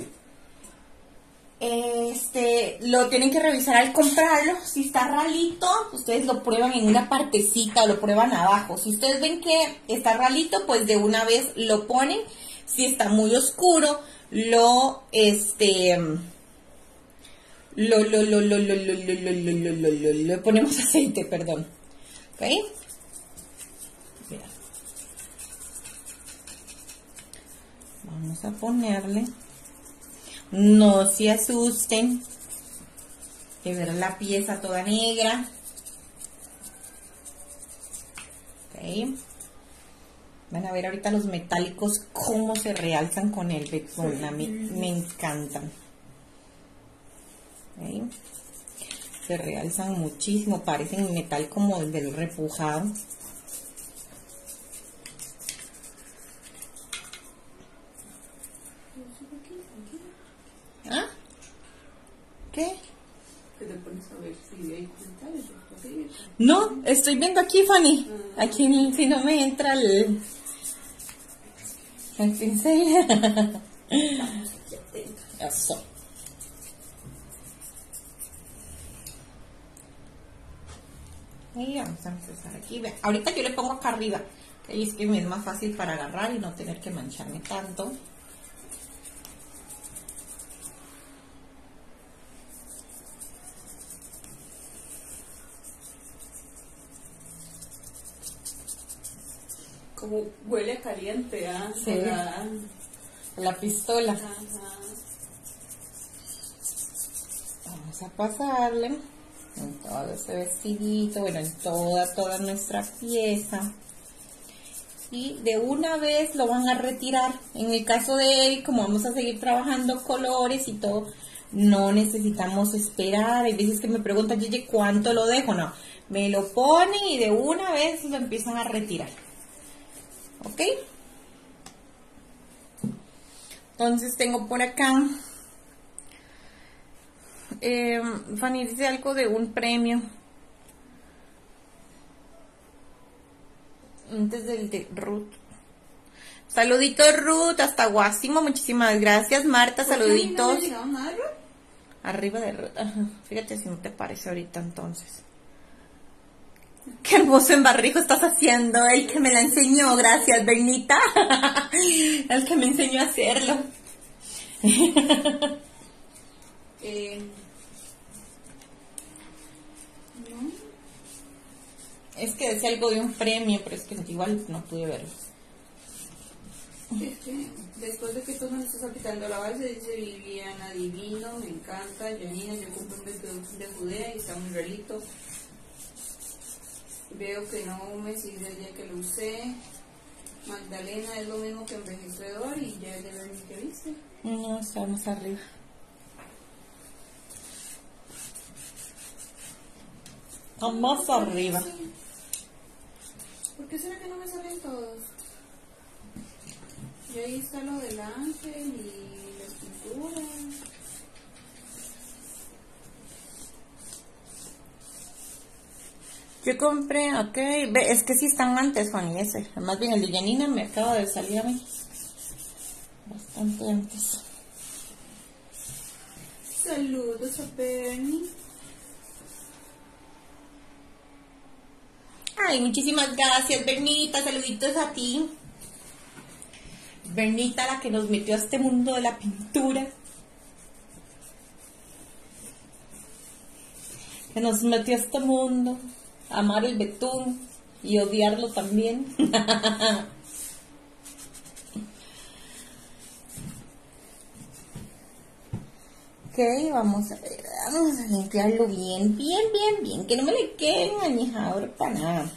este, lo tienen que revisar al comprarlo, si está ralito, ustedes lo prueban en una partecita o lo prueban abajo. Si ustedes ven que está ralito, pues de una vez lo ponen. Si está muy oscuro, lo, este... Lo, lo, lo, lo, lo, lo, lo, lo, lo, lo, lo, lo, le ponemos aceite, perdón. ¿Ok? Mira. Vamos a ponerle. No se asusten de ver la pieza toda negra. Ok. Van a ver ahorita los metálicos cómo se realzan con el betún. A mí me encantan. ¿Okay? Se realzan muchísimo, parecen metal como el del repujado. ¿Ah? ¿Qué? Que te pones a ver si hay comentarios. No, estoy viendo aquí, Fanny. Aquí en- si no me entra el, el pincel. Estamos aquí atentos. Eso. Y vamos a empezar aquí. Vean, ahorita yo le pongo acá arriba, que ahí es que me es más fácil para agarrar y no tener que mancharme tanto. Como huele a caliente, ¿ah? Sí. La... La pistola. Ajá. Vamos a pasarle en todo ese vestidito, bueno, en toda, toda nuestra pieza. Y de una vez lo van a retirar. En el caso de él, como vamos a seguir trabajando colores y todo, no necesitamos esperar. Hay veces que me preguntan, Yeye, ¿cuánto lo dejo? No, me lo ponen y de una vez lo empiezan a retirar. ¿Ok? Entonces tengo por acá... Eh, Fanny dice algo de un premio. Antes del de Ruth. Saludito Ruth, hasta Guasimo, muchísimas gracias. Marta, saluditos. ¿No me ha llegado nada, Ruth? Arriba de Ruth. Ajá. Fíjate si no te parece ahorita entonces. Qué hermoso embarrijo estás haciendo. El que me la enseñó, gracias, Bernita. El que me enseñó a hacerlo. Eh, no. Es que decía algo de un premio, pero es que igual no pude verlo. Es que después de que tú me estás aplicando la base, dice Viviana, divino, me encanta. Janina, yo compré un vestido de Judea y está muy realito. Veo que no me sirve el día que lo usé. Magdalena es lo mismo que envejecedor y ya es de ver que viste. No, estamos arriba. Estamos arriba. ¿Por qué será que no me salen todos? Y ahí está lo del ángel y la escultura. Yo compré, ok, ve, es que sí están antes, Juan, y ese. Más bien el de Janina me acaba de salir a mí. Bastante antes. Saludos a Bernie. Ay, muchísimas gracias, Bernita, saluditos a ti. Bernita, la que nos metió a este mundo de la pintura. Que nos metió a este mundo. A amar el betún y odiarlo también. Ok, vamos a ver, vamos a limpiarlo bien, bien, bien, bien, que no me le quede un añejador para nada.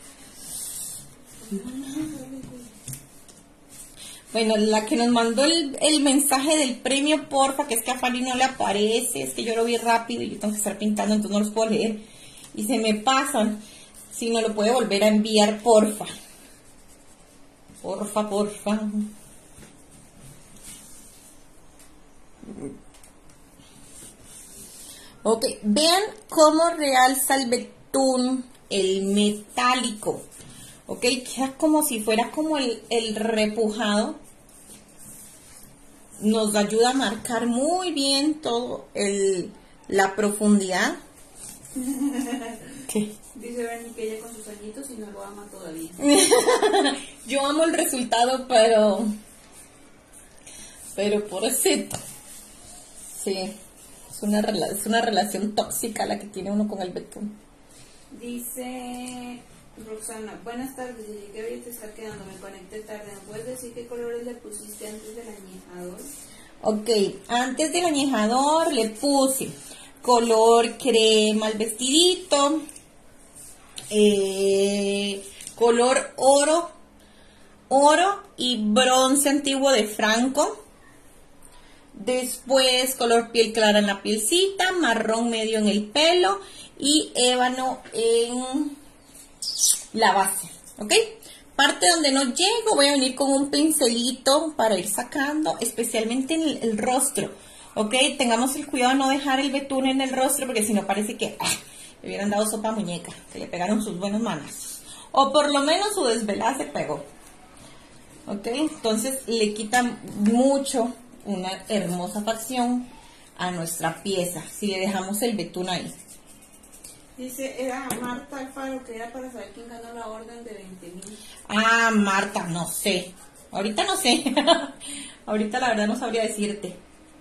Bueno, la que nos mandó el, el mensaje del premio, porfa, que es que a Fanny no le aparece, es que yo lo vi rápido y yo tengo que estar pintando, entonces no los puedo leer. Y se me pasan. Si no lo puede volver a enviar, porfa. Porfa, porfa. Ok, vean cómo realza el betún, el metálico. Ok, queda como si fuera como el, el repujado. Nos ayuda a marcar muy bien todo el, la profundidad. ¿Qué? Dice Bernie que ella con sus añitos y no lo ama todavía. Yo amo el resultado, pero... Pero pobrecito. Sí, es una, rela- es una relación tóxica la que tiene uno con el betún. Dice Roxana, buenas tardes, llegué hoy y te está quedando, me conecté tarde. ¿Me puedes decir qué colores le pusiste antes del añejador? Ok, antes del añejador le puse color crema al vestidito, eh, color oro, oro y bronce antiguo de Franco. Después color piel clara en la pielcita, marrón medio en el pelo y ébano en la base, ¿ok? Parte donde no llego voy a venir con un pincelito para ir sacando, especialmente en el, el rostro, ¿ok? Tengamos el cuidado de no dejar el betún en el rostro porque si no parece que ah, le hubieran dado sopa a muñeca, que le pegaron sus buenos manazos. O por lo menos su desvelada se pegó, ¿ok? Entonces le quita mucho una hermosa facción a nuestra pieza si le dejamos el betún ahí. Dice, era Marta Alfaro, que era para saber quién ganó la orden de veinte mil. Ah, Marta, no sé. Ahorita no sé. Ahorita la verdad no sabría decirte.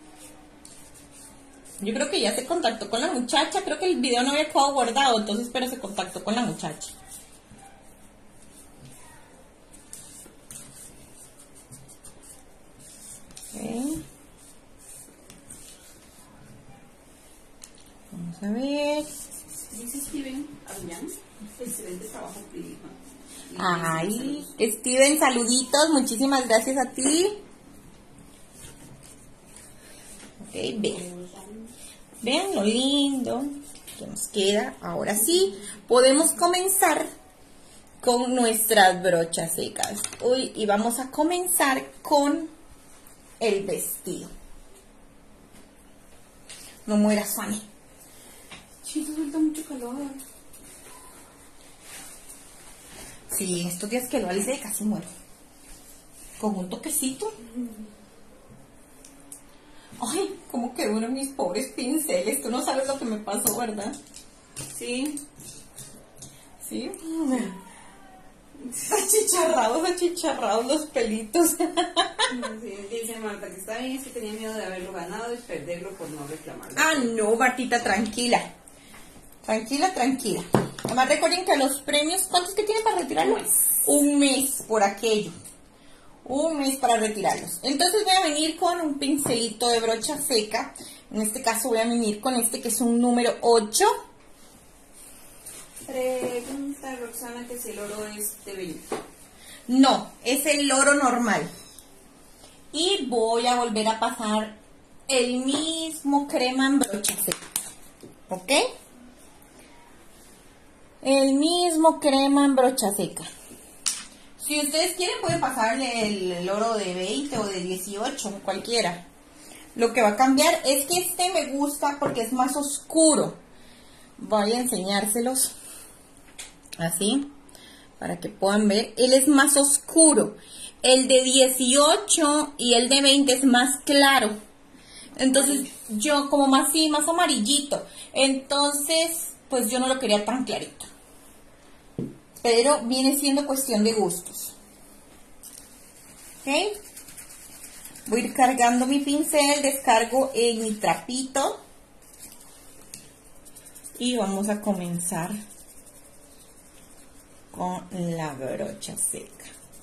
Yo creo que ya se contactó con la muchacha. Creo que el video no había quedado guardado, entonces pero se contactó con la muchacha. Okay. Vamos a ver. Dice Steven Aviñán, excelente trabajo, prima. Ay, Steven, saluditos, muchísimas gracias a ti. Ok, vean. Vean lo lindo que nos queda. Ahora sí, podemos comenzar con nuestras brochas secas. Uy, y vamos a comenzar con el vestido. No mueras, Fanny. Chito, suelta mucho calor. Sí, estos días que lo alice casi muero. Con un toquecito. Ay, cómo quedaron mis pobres pinceles. Tú no sabes lo que me pasó, ¿verdad? Sí. ¿Sí? Achicharrados, achicharrados los pelitos. Sí, dice Marta que está bien, es que tenía miedo de haberlo ganado y perderlo por no reclamarlo. Ah, no, Martita, tranquila. Tranquila, tranquila. Además recuerden que los premios, ¿cuántos que tienen para retirarlos? Un mes. Un mes por aquello. Un mes para retirarlos. Entonces voy a venir con un pincelito de brocha seca. En este caso voy a venir con este que es un número ocho. Pregunta Roxana que si el oro es de veinte. No, es el oro normal. Y voy a volver a pasar el mismo crema en brocha seca. ¿Ok? El mismo crema en brocha seca. Si ustedes quieren pueden pasarle el, el oro de veinte o de dieciocho, cualquiera. Lo que va a cambiar es que este me gusta porque es más oscuro. Voy a enseñárselos así para que puedan ver. Él es más oscuro. El de dieciocho y el de veinte es más claro. Entonces yo como más sí, más amarillito. Entonces pues yo no lo quería tan clarito. Pero viene siendo cuestión de gustos. ¿Ok? Voy a ir cargando mi pincel, descargo en mi trapito. Y vamos a comenzar con la brocha seca.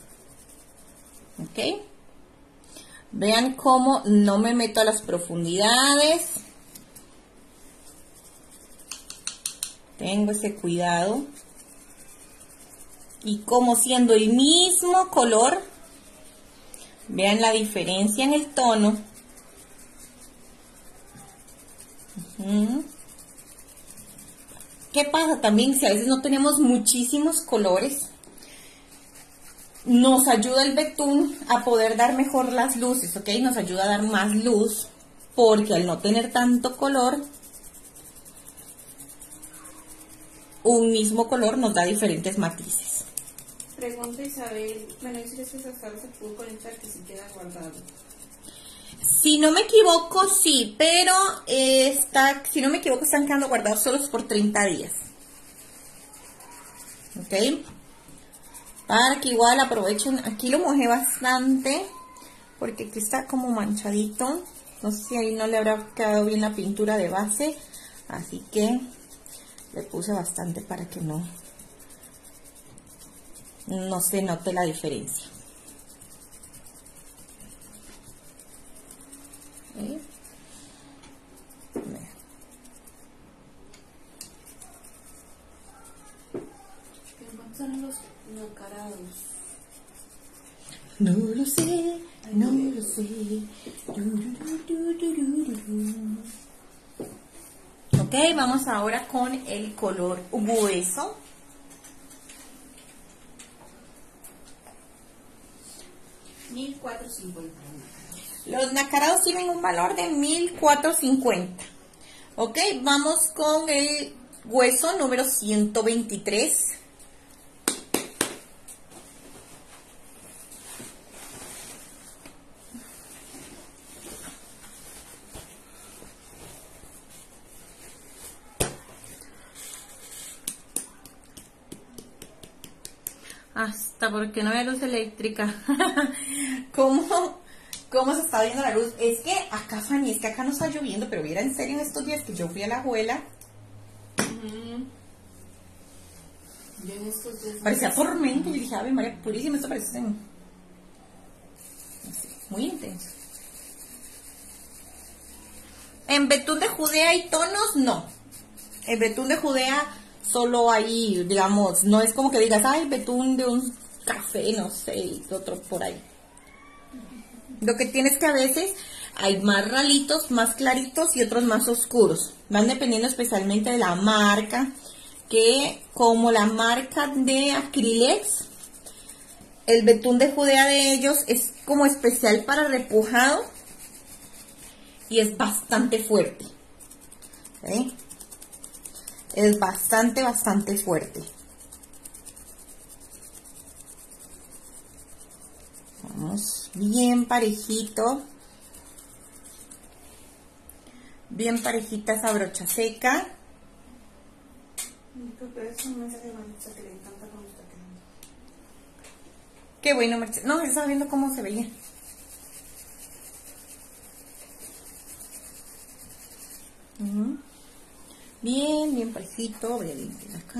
¿Ok? Vean cómo no me meto a las profundidades. Tengo ese cuidado. Y como siendo el mismo color, vean la diferencia en el tono. Uh-huh. ¿Qué pasa también? Si a veces no tenemos muchísimos colores, nos ayuda el betún a poder dar mejor las luces, ¿ok? Nos ayuda a dar más luz, porque al no tener tanto color, un mismo color nos da diferentes matices. Pregunta Isabel, bueno, dice que hasta ahora se pudo conectar, que si queda guardado. Si no me equivoco, sí, pero eh, está, si no me equivoco, están quedando guardados solos por treinta días. ¿Ok? Para que igual aprovechen, aquí lo mojé bastante, porque aquí está como manchadito. No sé si ahí no le habrá quedado bien la pintura de base, así que le puse bastante para que no... no se note la diferencia. ¿Eh? ¿Cuántos son los nacarados? No lo sé, no lo sé. Ok, vamos ahora con el color hueso. mil cuatrocientos cincuenta. Los nacarados tienen un valor de mil cuatrocientos cincuenta. Ok, vamos con el hueso número ciento veintitrés. Hasta porque no había luz eléctrica. ¿Cómo, ¿Cómo se está viendo la luz? Es que acá, Fanny, es que acá no está lloviendo, pero viera en serio en estos días que yo fui a la abuela. Uh-huh. Yo en estos días Parecía tormenta. Y dije, Ave María Purísima, esto parece no sé, muy intenso. En betún de Judea hay tonos, no. En betún de Judea solo hay, digamos, no es como que digas, ay, betún de un café, no sé, y otro por ahí. Lo que tienes que a veces hay más ralitos, más claritos y otros más oscuros. Van dependiendo especialmente de la marca, que como la marca de Acrylex, el betún de Judea de ellos es como especial para repujado y es bastante fuerte. ¿Sí? Es bastante, bastante fuerte. Vamos bien parejito. Bien parejita esa brocha seca. Creo que es un mensaje de Maritza que le encanta cómo está quedando. Qué bueno, Mercedes. No, yo estaba viendo cómo se veía. Uh-huh. Bien, bien parejito. Voy a limpiar acá.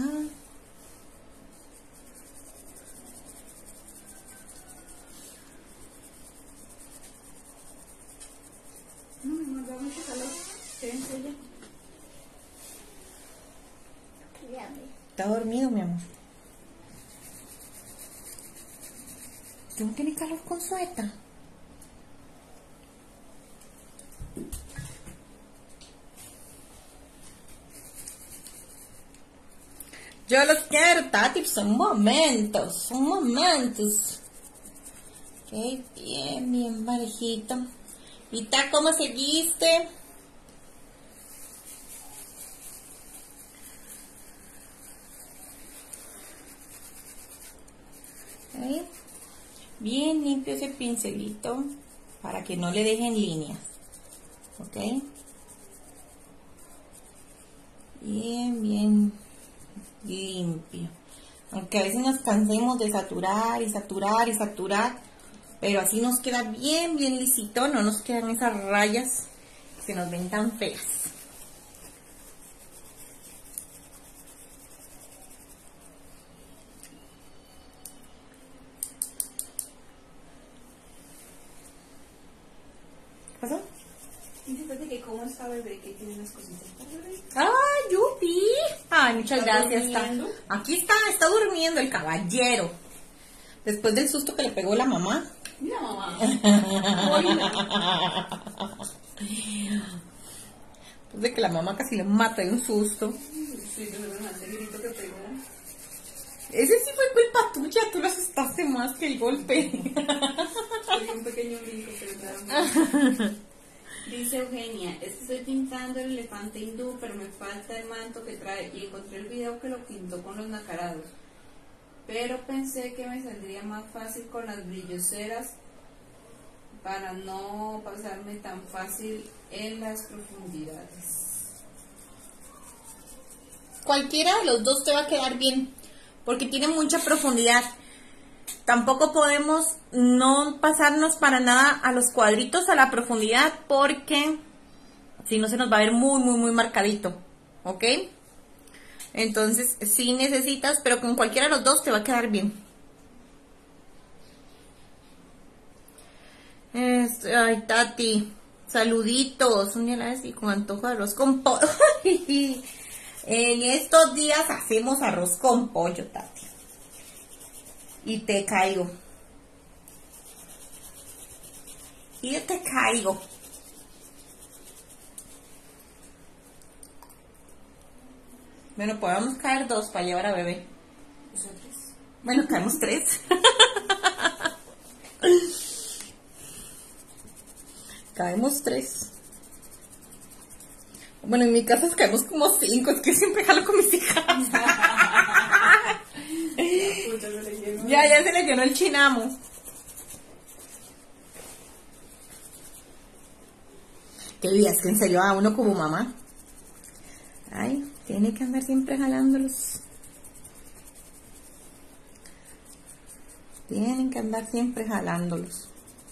No, me da mucho calor. Quédense ya. Está dormido, mi amor. ¿Tú no tienes calor con sueta? Yo los quiero, Tati, son momentos, son momentos. Ok, bien, bien parejito. ¿Y ta cómo seguiste? Okay. Bien limpio ese pincelito para que no le dejen líneas. Ok. Bien, bien limpio. Aunque a veces nos cansemos de saturar y saturar y saturar, pero así nos queda bien, bien lisito, no nos quedan esas rayas que se nos ven tan feas. ¿Qué pasó? Y fíjate que cómo está bebé, que tiene unas cositas para bebé. ¡Ay, yupi! Ay, muchas ¿Está gracias. Está, durmiendo? aquí está, está durmiendo el caballero. Después del susto que le pegó la mamá. Mira, mamá. Pues de que la mamá casi le mata de un susto. Sí, de verdad, ese grito que pegó. Ese sí fue culpa tuya, tú lo asustaste más que el golpe. Fue un pequeño brinco, pero claro. Dice Eugenia, es que estoy pintando el elefante hindú, pero me falta el manto que trae y encontré el video que lo pintó con los nacarados. Pero pensé que me saldría más fácil con las brilloseras para no pasarme tan fácil en las profundidades. Cualquiera de los dos te va a quedar bien, porque tiene mucha profundidad. Tampoco podemos no pasarnos para nada a los cuadritos a la profundidad, porque si no se nos va a ver muy, muy, muy marcadito. ¿Ok? Entonces, sí necesitas, pero con cualquiera de los dos te va a quedar bien. Este, ay, Tati, saluditos. Un día la vez y con antojo de arroz con pollo. En estos días hacemos arroz con pollo, Tati. Y te caigo. Y te caigo. Bueno, podemos caer dos para llevar a bebé. ¿Nosotros? Bueno, caemos tres. Caemos tres. Bueno, en mi casa caemos como cinco. Es que siempre jalo con mis hijas. Ya, ya se le llenó el chinamo. Qué días que en serio a uno como mamá. Ay, tiene que andar siempre jalándolos. Tienen que andar siempre jalándolos.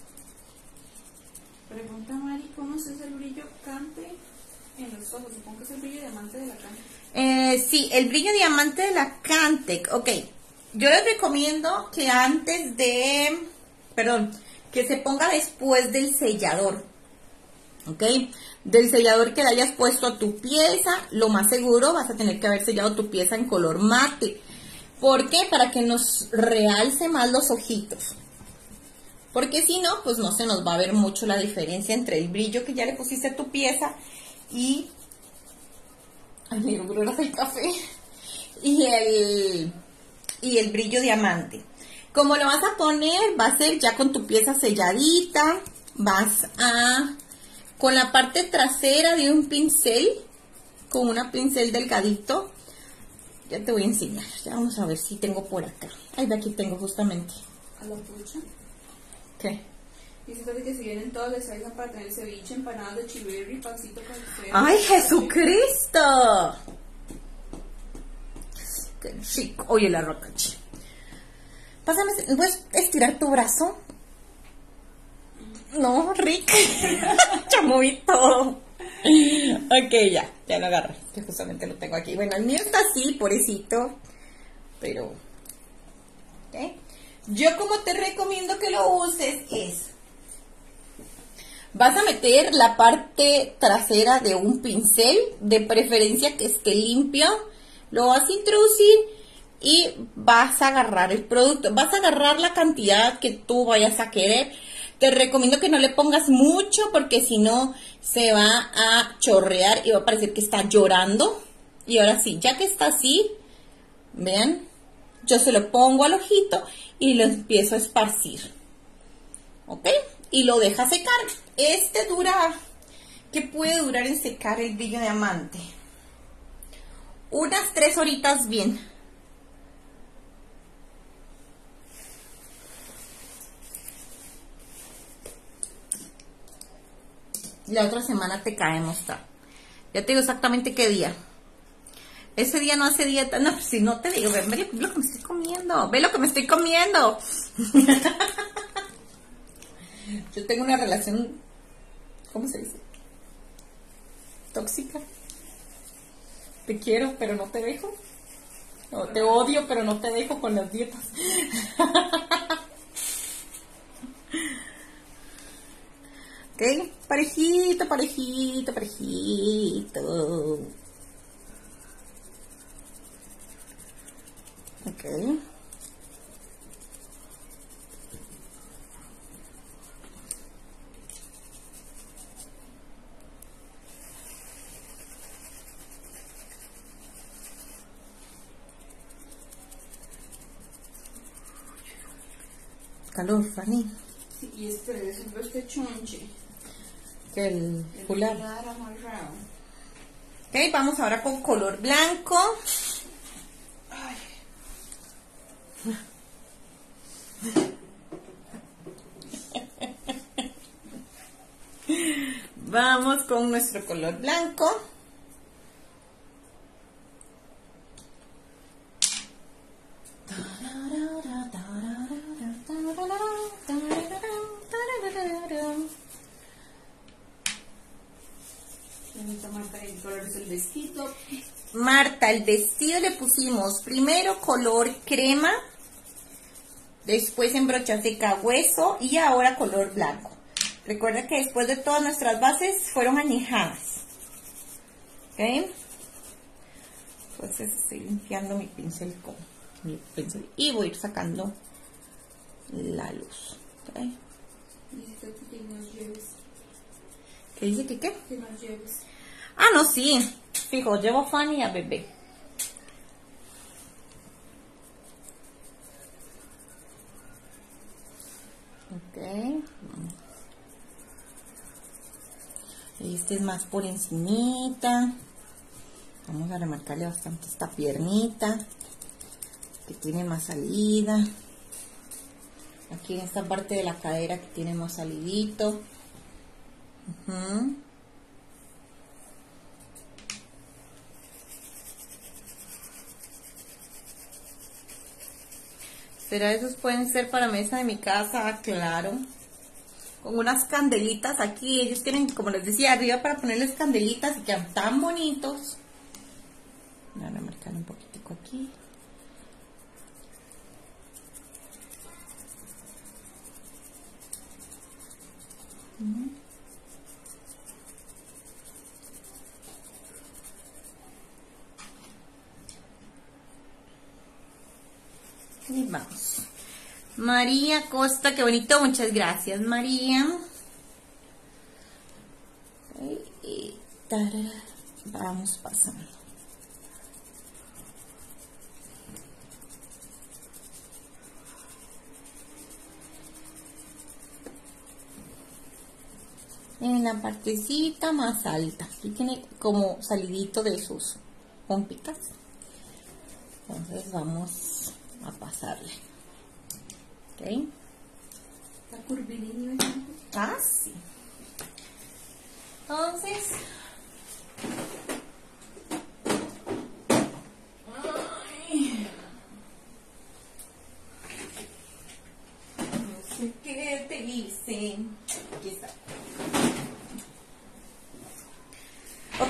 Pregunta Mari, ¿cómo se hace el brillo cante en los ojos? Supongo que es el brillo diamante de la Cante. Eh, sí, el brillo diamante de la Cantec. Ok, yo les recomiendo que antes de, perdón, que se ponga después del sellador. Ok, del sellador que le hayas puesto a tu pieza, lo más seguro vas a tener que haber sellado tu pieza en color mate. ¿Por qué? Para que nos realce más los ojitos. Porque si no, pues no se nos va a ver mucho la diferencia entre el brillo que ya le pusiste a tu pieza y... Ay, me dio grosas el café. Y el, y el brillo diamante. Como lo vas a poner, va a ser ya con tu pieza selladita. Vas a... Con la parte trasera de un pincel, con una pincel delgadito. Ya te voy a enseñar. Ya vamos a ver si tengo por acá. Ay, de aquí tengo justamente. ¿A la pucha? ¿Qué? Dice que si vienen todos les traigan para tener ceviche, empanadas de chiverri, pancito con crema. ¡Ay, Jesucristo! Qué rico. Oye, la rocachi. Pásame, ¿puedes estirar tu brazo? No, Rick. Ya moví todo. Ok, ya, ya lo agarré. Que justamente lo tengo aquí. Bueno, el mío está así, pobrecito. Pero, ¿ok? Yo como te recomiendo que lo uses es, vas a meter la parte trasera de un pincel, de preferencia que esté limpio, lo vas a introducir y vas a agarrar el producto, vas a agarrar la cantidad que tú vayas a querer. Te recomiendo que no le pongas mucho porque si no se va a chorrear y va a parecer que está llorando. Y ahora sí, ya que está así, vean, yo se lo pongo al ojito y lo empiezo a esparcir. ¿Ok? Y lo deja secar. Este dura, ¿qué puede durar en secar el brillo diamante? Unas tres horitas bien. La otra semana te caemos, ¿tá? Ya te digo exactamente qué día. Ese día no hace dieta. No, si no te digo, ve, ve lo que me estoy comiendo. Ve lo que me estoy comiendo. Yo tengo una relación, ¿cómo se dice? Tóxica. Te quiero, pero no te dejo. O te odio, pero no te dejo con las dietas. Ok, parejito, parejito, parejito. Ok. Calor, Fanny. Sí, y este es este chonche. Que el El fular. fular amarrado. Ok, vamos ahora con color blanco. Ay. Vamos con nuestro color blanco. Marta, el color es el vestido. Marta, el vestido le pusimos primero color crema, después en brocha seca hueso y ahora color blanco. Recuerda que después de todas nuestras bases fueron añejadas. ¿Ok? Entonces estoy limpiando mi pincel con mi pincel y voy a ir sacando la luz. ¿Ok? Dice que nos lleves. ¿Qué dice que qué? Que nos lleves. Ah, no, sí. Fijo, llevo a Fanny y a Bebé. Ok. Este es más por encimita. Vamos a remarcarle bastante esta piernita, que tiene más salida. Aquí en esta parte de la cadera que tiene más salidito. Uh-huh. ¿Será esos pueden ser para mesa de mi casa? Claro. Con unas candelitas aquí. Ellos tienen, como les decía, arriba para ponerles candelitas y quedan tan bonitos. Voy a remarcar un poquitico aquí. Uh-huh. Y vamos. María Costa, qué bonito, muchas gracias, María. Y, y tarara, vamos pasando. En la partecita más alta, aquí tiene como salidito de sus pompitas. Entonces vamos a pasarle. Ok. Está curvilíneo. Ah, sí. Entonces, ay,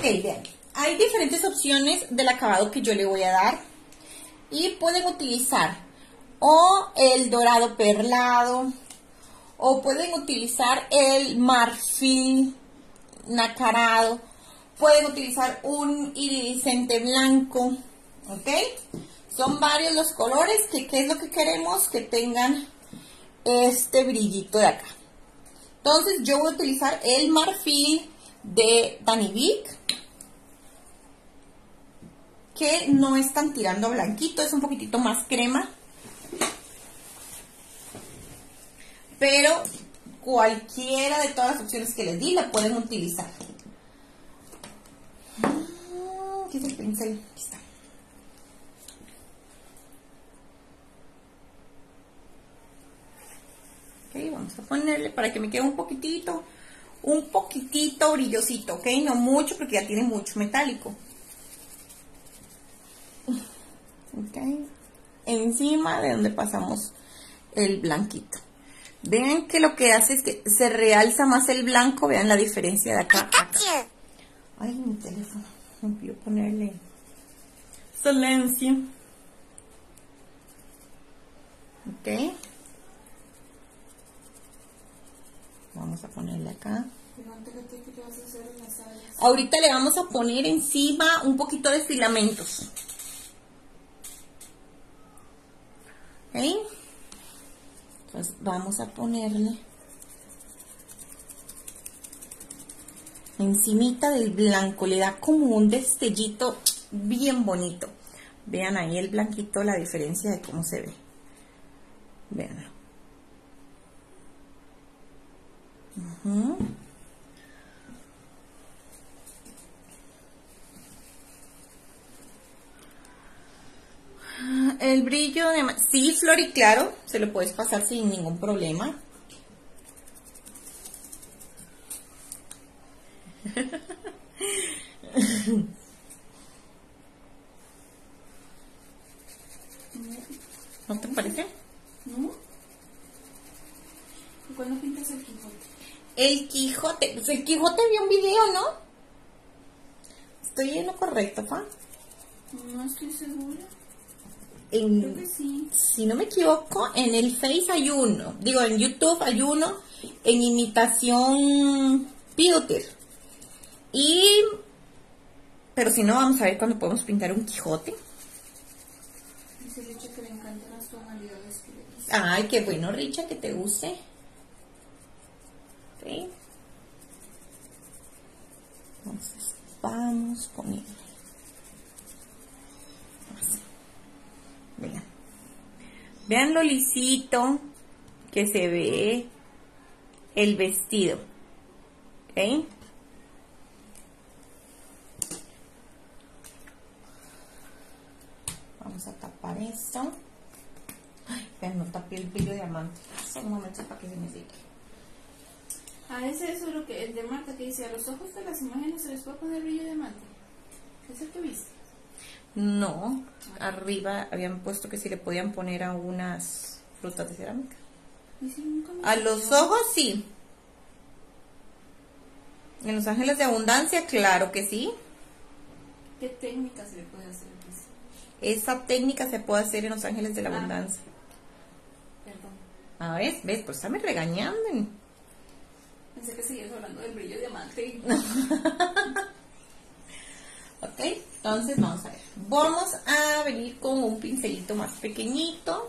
vean, hay diferentes opciones del acabado que yo le voy a dar y pueden utilizar o el dorado perlado o pueden utilizar el marfil nacarado, pueden utilizar un iridiscente blanco, ¿ok? Son varios los colores que, ¿qué es lo que queremos? Que tengan este brillito de acá. Entonces yo voy a utilizar el marfil de Danny Vic, que no están tirando blanquito, es un poquitito más crema. Pero cualquiera de todas las opciones que les di la pueden utilizar. Aquí está el pincel, aquí está. Ok, vamos a ponerle para que me quede un poquitito, un poquitito brillosito, ok, no mucho porque ya tiene mucho metálico. Ok, encima de donde pasamos el blanquito. Vean que lo que hace es que se realza más el blanco. Vean la diferencia de acá a acá. Ay, mi teléfono. Me olvidó ponerle silencio. Ok. Vamos a ponerle acá. Ahorita le vamos a poner encima un poquito de filamentos. Ok. Pues vamos a ponerle encimita del blanco, le da como un destellito bien bonito. Vean ahí el blanquito, la diferencia de cómo se ve. Veanlo. Uh-huh. El brillo de... Sí, flor y claro, se lo puedes pasar sin ningún problema. ¿No te parece? ¿No? ¿Y cuándo pintas el Quijote? El Quijote, pues el Quijote vio un video, ¿no? ¿Estoy en lo correcto, pa? No estoy segura. En, Creo que sí. Si no me equivoco, en el Face hay uno, digo en YouTube hay uno en imitación Pewter. Y pero si no, vamos a ver cuándo podemos pintar un Quijote. Dice Richa que le encantan las tonalidades que le dice. Ay, qué bueno, Richa, que te guste. ¿Sí? Entonces vamos poniendo. Así. Vean. Vean lo lisito que se ve el vestido. ¿Ok? Vamos a tapar esto. Ay, vean, no tapé el brillo de diamante. Un momento para que se me seque. Ah, ese es lo que, el de Marta que dice, a los ojos de las imágenes se les puede poner brillo de diamante. ¿Es el que viste? No, arriba habían puesto que si le podían poner a unas frutas de cerámica. ¿Y si nunca me A los ojos sí. En los ángeles de abundancia, claro que sí. ¿Qué técnica se le puede hacer? Esa técnica se puede hacer en los ángeles de la Ah. abundancia. Perdón. A ver, ves, pues está me regañando. Pensé que seguías hablando del brillo de diamante. Ok, entonces vamos a ver. Vamos a venir con un pincelito más pequeñito.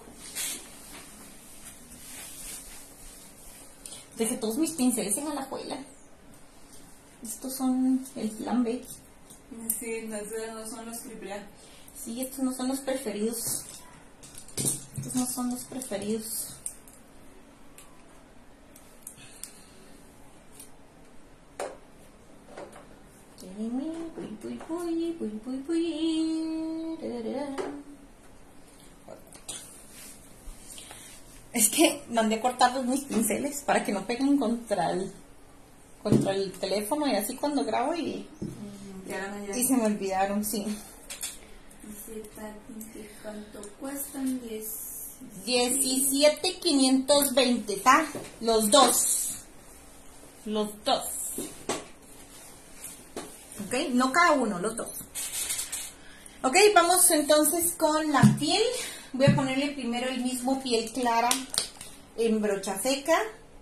Dejé todos mis pinceles en la alajuela. Estos son el flambe. Sí, no, no son los triple A. Sí, estos no son los preferidos. Estos no son los preferidos. Es que mandé a cortar los mis pinceles para que no peguen contra el, contra el teléfono y así cuando grabo y, Ya y se me olvidaron, sí. Dice Tati que cuánto cuestan diez. diecisiete mil quinientos veinte, ¿está? Los dos. Los dos. ¿ok? No cada uno, los dos. Ok, vamos entonces con la piel. Voy a ponerle primero el mismo piel clara en brocha seca.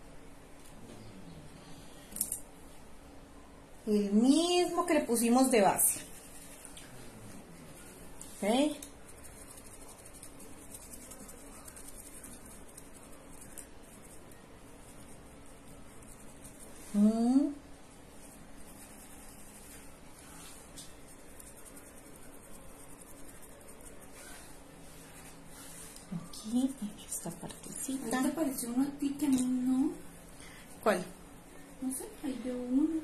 El mismo que le pusimos de base. Ok. Mm. Aquí, esta partecita. ¿Te pareció uno a ti que a mí no? ¿Cuál? No sé, ahí veo uno.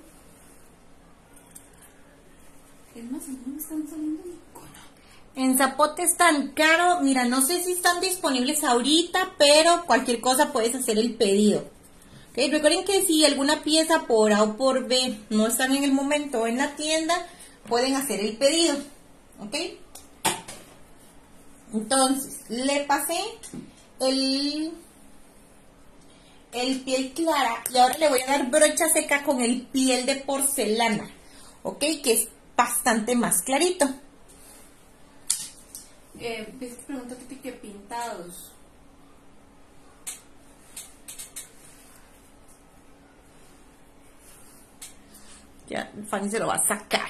Es más, a mí no me están saliendo ni cono. En Zapote es tan caro. Mira, no sé si están disponibles ahorita, pero cualquier cosa puedes hacer el pedido. ¿Okay? Recuerden que si alguna pieza por A o por B no están en el momento en la tienda, pueden hacer el pedido. ¿Ok? Entonces, le pasé el, el piel clara y ahora le voy a dar brocha seca con el piel de porcelana. ¿Ok? Que es bastante más clarito. Eh, ves que pregunta que te pintados. Ya, Fanny se lo va a sacar.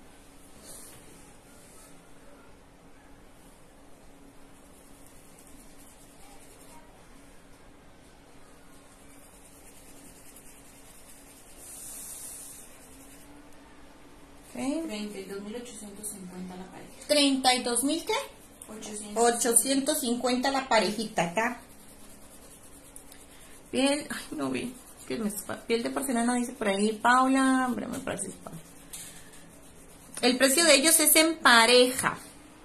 Okay. treinta y dos mil ochocientos cincuenta la pareja. ¿treinta y dos mil qué? ochocientos. ochocientos cincuenta la parejita acá. Piel, ay, no vi. ¿Qué me está? Piel de porcelana dice por ahí Paula. Hombre, me parece que es Paula. El precio de ellos es en pareja.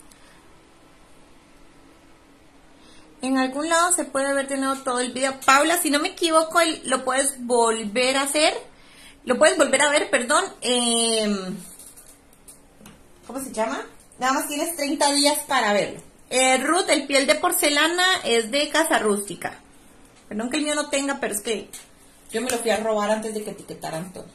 En algún lado se puede ver de nuevo todo el video. Paula, si no me equivoco, el, lo puedes volver a hacer. Lo puedes volver a ver, perdón. Eh, ¿Cómo se llama? Nada más tienes treinta días para verlo. Eh, Ruth, el piel de porcelana es de Casa Rústica. Perdón que el mío no tenga, pero es que yo me lo fui a robar antes de que etiquetaran todo.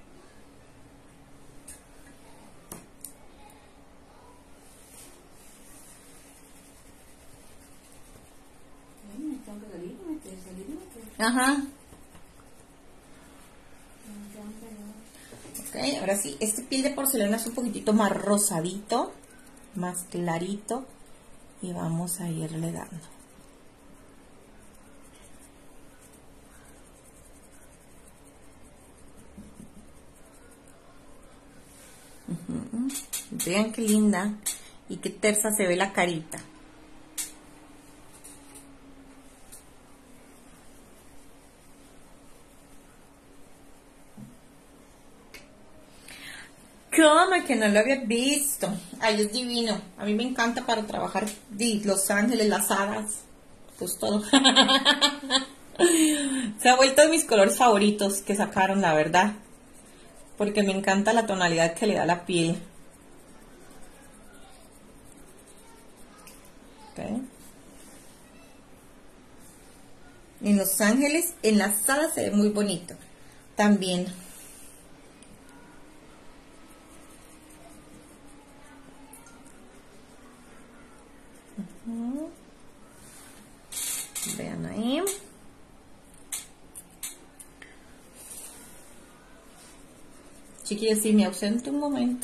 Me tengo que salir, me tengo que salir, me tengo que Ajá. salir. Ok, ahora sí. Este piel de porcelana es un poquitito más rosadito, más clarito. Y vamos a irle dando. Uh-huh. Vean qué linda y qué tersa se ve la carita. ¿Cómo que no lo había visto? Ay, es divino. A mí me encanta para trabajar de Los Ángeles, las hadas, pues todo. Se ha vuelto de mis colores favoritos que sacaron, la verdad. Porque me encanta la tonalidad que le da la piel. Okay. En Los Ángeles, en las hadas se ve muy bonito. También. Uh-huh. Vean ahí. Chiquillos, si me ausento un momento.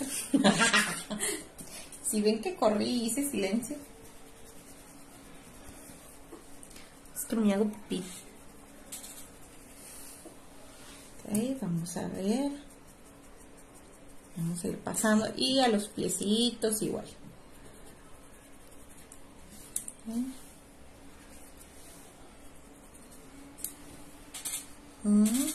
Si ven que corrí y hice silencio. Es que me hago pipí. Ok, vamos a ver. Vamos a ir pasando. Y a los piecitos igual. Okay. Mm.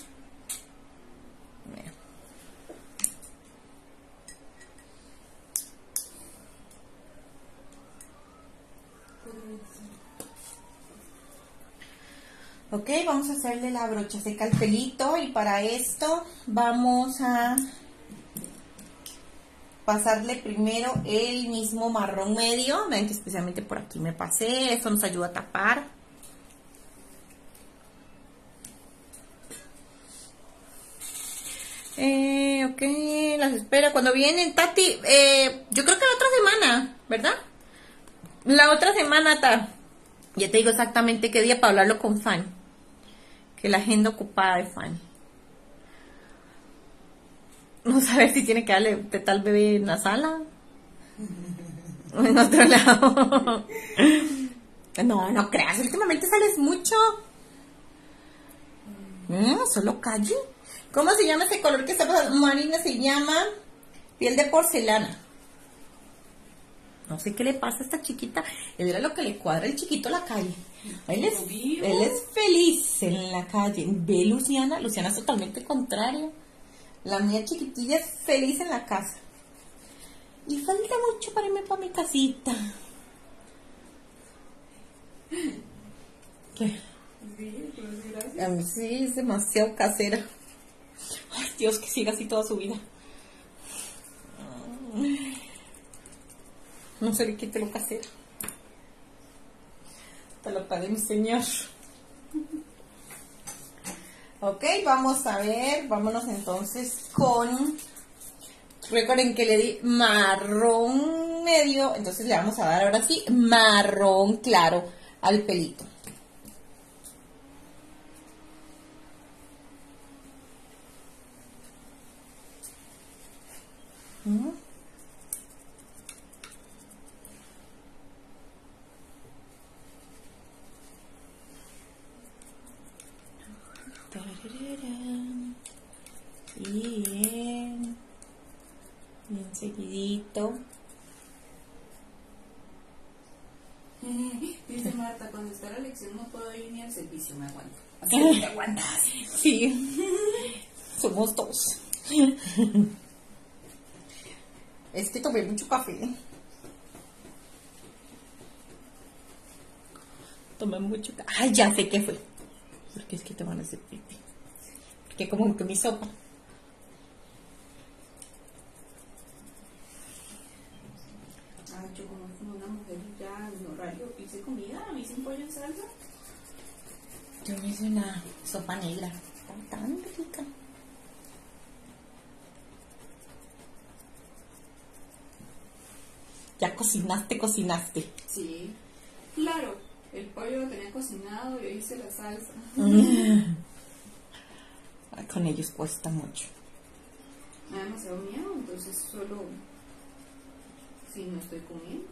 Ok, vamos a hacerle la brocha seca al pelito y para esto vamos a pasarle primero el mismo marrón medio. Ven que especialmente por aquí me pasé, esto nos ayuda a tapar. Eh, ok, qué las espera cuando vienen, Tati? Eh, yo creo que la otra semana, ¿verdad? La otra semana, Ta. Ya te digo exactamente qué día para hablarlo con Fanny. Que la agenda ocupada de Fanny. No saber si tiene que darle teta al bebé en la sala. O en otro lado. No, no creas, últimamente sales mucho. Mm, solo calle. ¿Cómo se llama ese color que está pasando? Marina, se llama piel de porcelana. No sé qué le pasa a esta chiquita. Él era lo que le cuadra el chiquito a la calle. Él es, él es feliz en la calle. Ve Luciana, Luciana es totalmente contraria. La mía chiquitilla es feliz en la casa. Y falta mucho para irme para mi casita. ¿Qué? Sí, pues gracias. A mí sí es demasiado casera. Ay, Dios, que siga así toda su vida. No se le quite lo casero. Te lo pague mi señor. Ok, vamos a ver. Vámonos entonces con... Recuerden que le di marrón medio. Entonces le vamos a dar ahora sí marrón claro al pelito. ¿Mm? Bien, bien seguidito. Eh, dice Marta, cuando está la lección no puedo ir ni al servicio, me aguanto. Así que te aguantas. Sí, somos dos. Es que tomé mucho café. Tomé mucho café. Ay, ya sé qué fue. Porque es que te van a hacer pipí. Porque como que mi sopa. Ah, yo como, como una mujer ya no rayo, hice comida, hice un pollo en salsa. Yo me hice una sopa negra. Está tan rica. Ya cocinaste, cocinaste. Sí, claro, el pollo lo tenía cocinado, yo hice la salsa. Ay, con ellos cuesta mucho. Me da demasiado miedo, entonces solo si no estoy comiendo.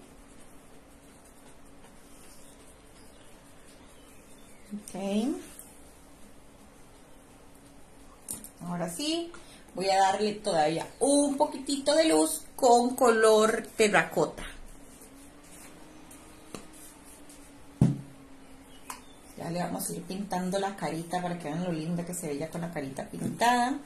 Ok. Ahora sí, voy a darle todavía un poquitito de luz con color terracota. Ya le vamos a ir pintando la carita para que vean lo linda que se ve ya con la carita pintada.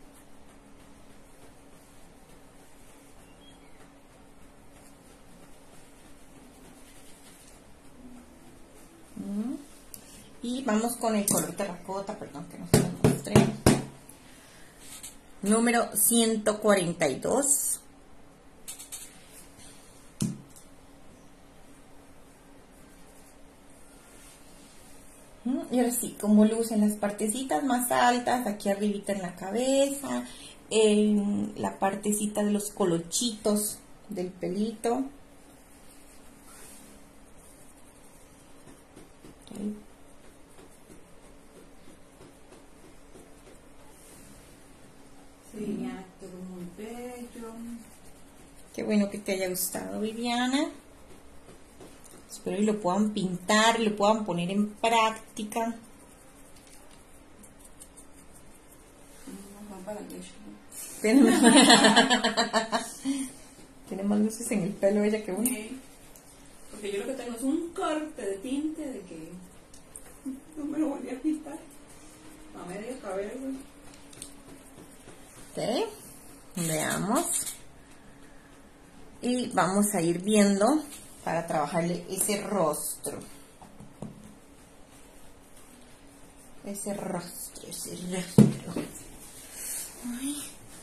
Y vamos con el color terracota, perdón que no se lo mostré. Número ciento cuarenta y dos. Y ahora sí, como luz en las partecitas más altas, aquí arribita en la cabeza, en la partecita de los colochitos del pelito. Okay. Sí, ya, todo muy bello. Qué bueno que te haya gustado, Viviana. Espero que lo puedan pintar, lo puedan poner en práctica. Tiene más, tiene más luces en el pelo ella que uno. Sí, porque yo lo que tengo es un corte de tinte de que no me lo volví a pintar. A medio cabello. Ok, veamos. Y vamos a ir viendo para trabajarle ese rostro. Ese rostro, ese rostro. Ay.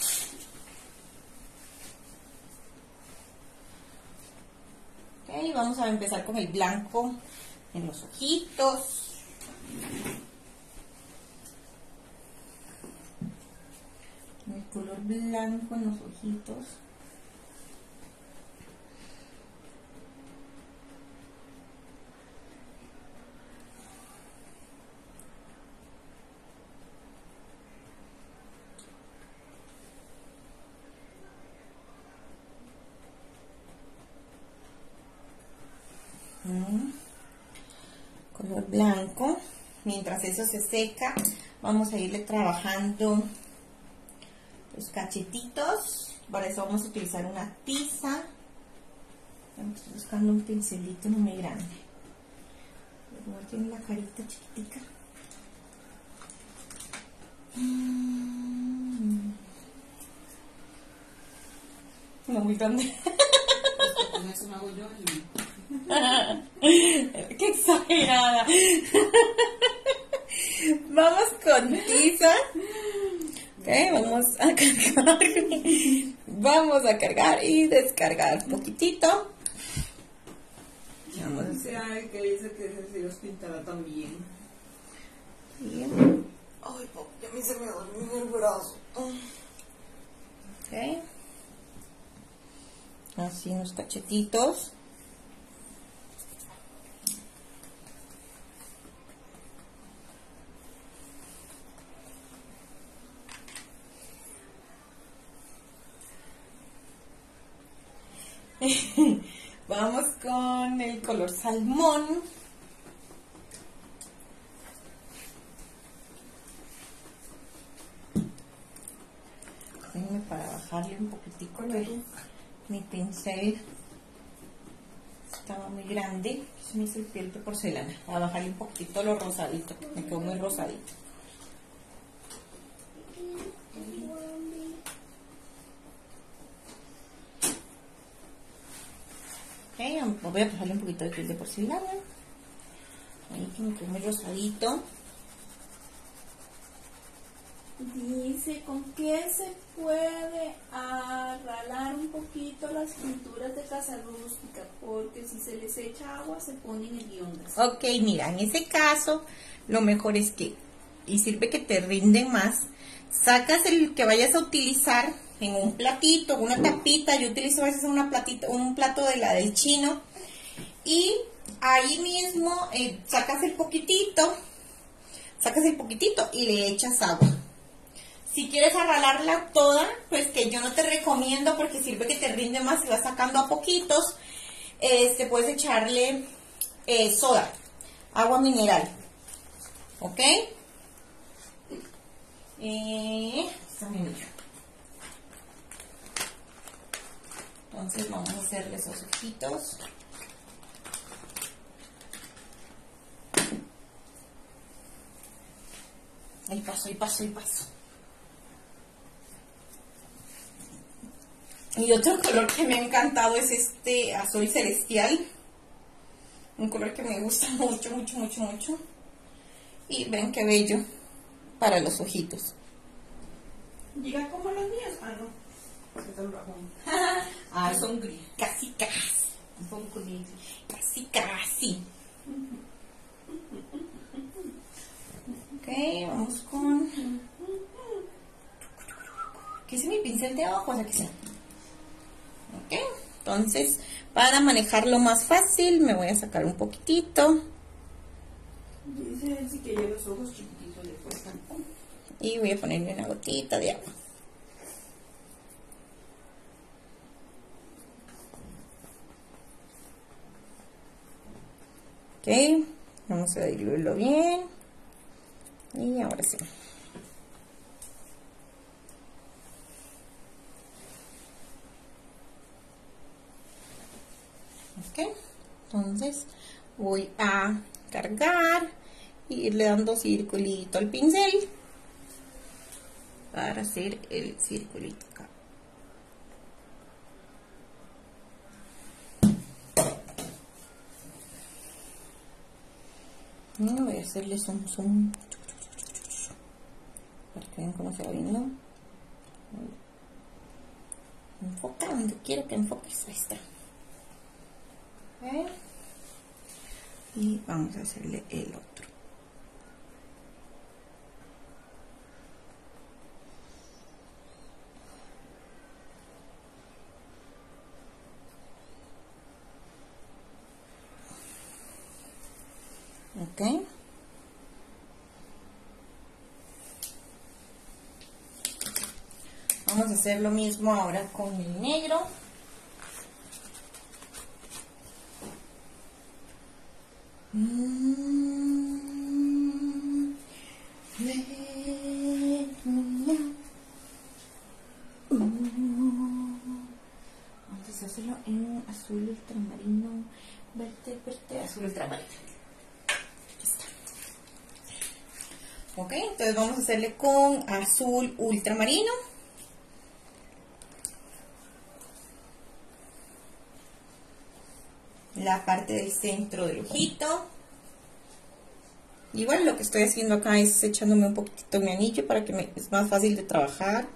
Ok, vamos a empezar con el blanco en los ojitos. color blanco en los ojitos. Color blanco. Mientras eso se seca, vamos a irle trabajando los cachetitos. Para eso vamos a utilizar una tiza. Estoy buscando un pincelito no muy grande. Igual tiene la carita chiquitica. No muy grande. Con eso me hago yo. Qué exagerada. Vamos con tiza. Okay, vamos a cargar. Vamos a cargar y descargar un poquitito. Vamos a hacer algo que dice que se los pintará también. Bien. Ay, ya me se me durmió el brazo. Okay. Así unos cachetitos. Vamos con el color salmón. Déjenme para bajarle un poquitico de mi pincel. Estaba muy grande, se me hizo el piel de porcelana. A bajarle un poquitito lo rosadito, me quedó muy rosadito. Okay, voy a pasarle un poquito de piel de porcelana. Ahí que me quedó muy rosadito. Dice, ¿con qué se puede arralar un poquito las pinturas de casa rústica? Porque si se les echa agua se ponen hediondas. Ok, mira, en ese caso, lo mejor es que, y sirve que te rinden más, sacas el que vayas a utilizar en un platito, una tapita. Yo utilizo a veces una platita, un plato de la del chino, y ahí mismo eh, sacas el poquitito, sacas el poquitito y le echas agua. Si quieres arralarla toda, pues que yo no te recomiendo porque sirve que te rinde más y vas sacando a poquitos. Este, puedes echarle eh, soda, agua mineral, ¿ok? Eh, Entonces vamos a hacerle esos ojitos. Ahí paso, ahí paso, ahí paso. Y otro color que me ha encantado es este azul celestial. Un color que me gusta mucho, mucho, mucho, mucho. Y ven qué bello para los ojitos. Llega como los míos. Ah, no. Se están rajón. Ah, son gris. Casi, casi. Un poco gris. Casi, casi. Ok, vamos con... ¿Qué es mi pincel de abajo? O sea, que sea. Ok, entonces para manejarlo más fácil me voy a sacar un poquitito dice sí que lleva los ojos chiquititos le cuestan y voy a ponerle una gotita de agua. Ok, vamos a diluirlo bien y ahora sí. Ok, entonces voy a cargar y irle dando circulito al pincel para hacer el circulito acá. Voy a hacerle zoom zoom para que vean cómo se va viendo. Enfoca donde quiero que enfoques. Ahí está. ¿Eh? Y vamos a hacerle el otro. Ok. Vamos a hacer lo mismo ahora con el negro. Mm, Vamos a hacerlo en azul ultramarino, verde, verde, azul ultramarino. Ok, entonces vamos a hacerle con azul ultramarino. La parte del centro del ojito. Igual lo que estoy haciendo acá es echándome un poquitito mi anillo para que me, es más fácil de trabajar.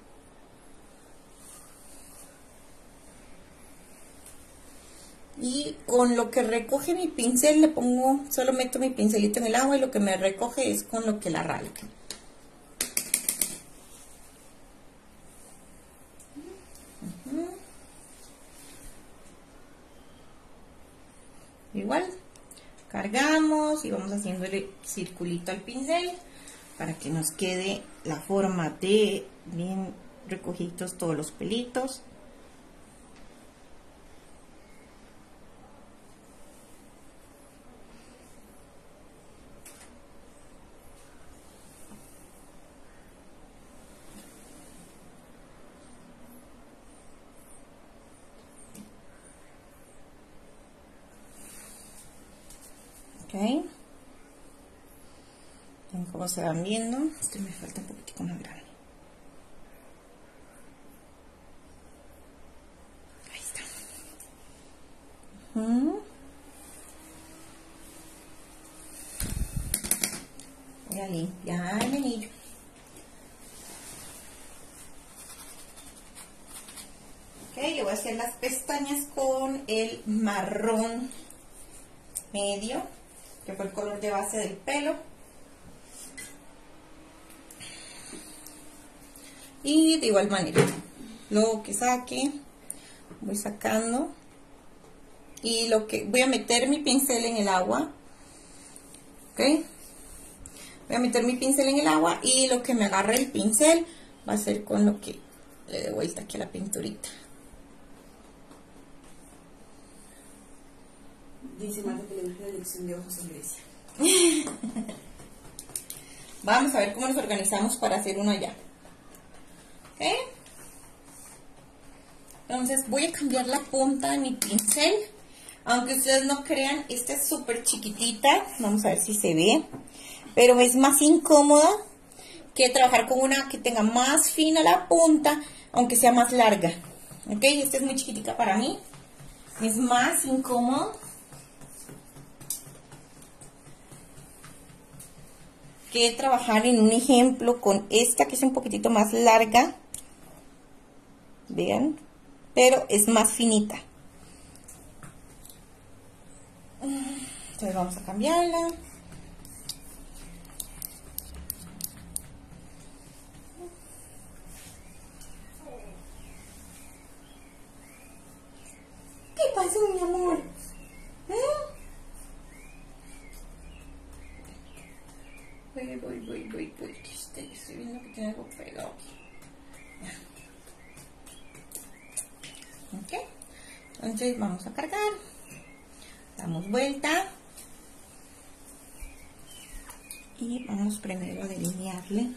Y con lo que recoge mi pincel le pongo, solo meto mi pincelito en el agua y lo que me recoge es con lo que la ralca. Uh-huh. Igual, cargamos y vamos haciéndole circulito al pincel para que nos quede la forma de bien recogidos todos los pelitos. Ok, como se van viendo, esto me falta un poquitico más grande. Ahí está. Uh-huh. Voy a limpiar el anillo. Ok, yo voy a hacer las pestañas con el marrón medio, que fue el color de base del pelo. Y de igual manera, lo que saque, voy sacando. Y lo que voy a meter mi pincel en el agua. Ok. Voy a meter mi pincel en el agua y lo que me agarre el pincel va a ser con lo que le dé vuelta aquí a la pinturita. Dice Marta que le gusta la elección de ojos en Grecia. Vamos a ver cómo nos organizamos para hacer uno allá. ¿Ok? Entonces voy a cambiar la punta de mi pincel. Aunque ustedes no crean, esta es súper chiquitita. Vamos a ver si se ve. Pero es más incómoda que trabajar con una que tenga más fina la punta, aunque sea más larga. ¿Ok? Esta es muy chiquitita para mí. Es más incómodo que trabajar en un ejemplo con esta que es un poquitito más larga. Vean, pero es más finita. Entonces vamos a cambiarla. ¿Qué pasó, mi amor? ¿Eh? Voy, voy, voy, voy, voy. Estoy, estoy viendo que tiene algo pegado aquí. Ok. Entonces vamos a cargar. Damos vuelta. Y vamos primero a delinearle.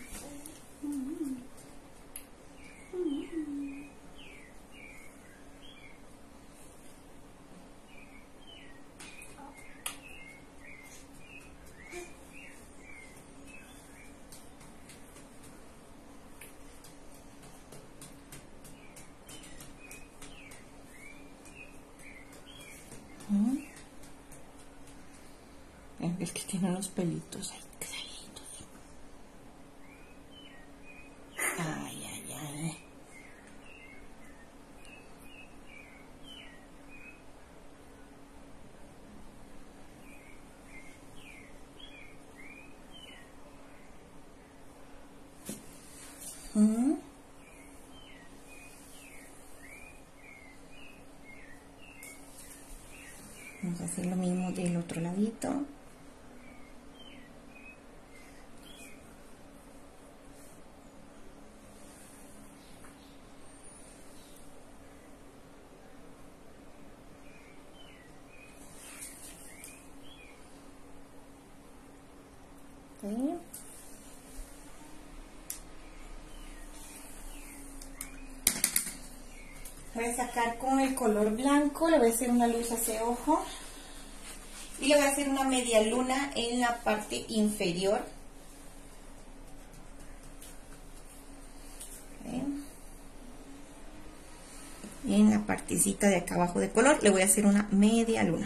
Es que tiene unos pelitos ahí salidos. Ay, ay, ay. ¿Mm? Vamos a hacer lo mismo del otro ladito. Voy a sacar con el color blanco, le voy a hacer una luz a ese ojo. Y le voy a hacer una media luna en la parte inferior. Okay. Y en la partecita de acá abajo de color le voy a hacer una media luna.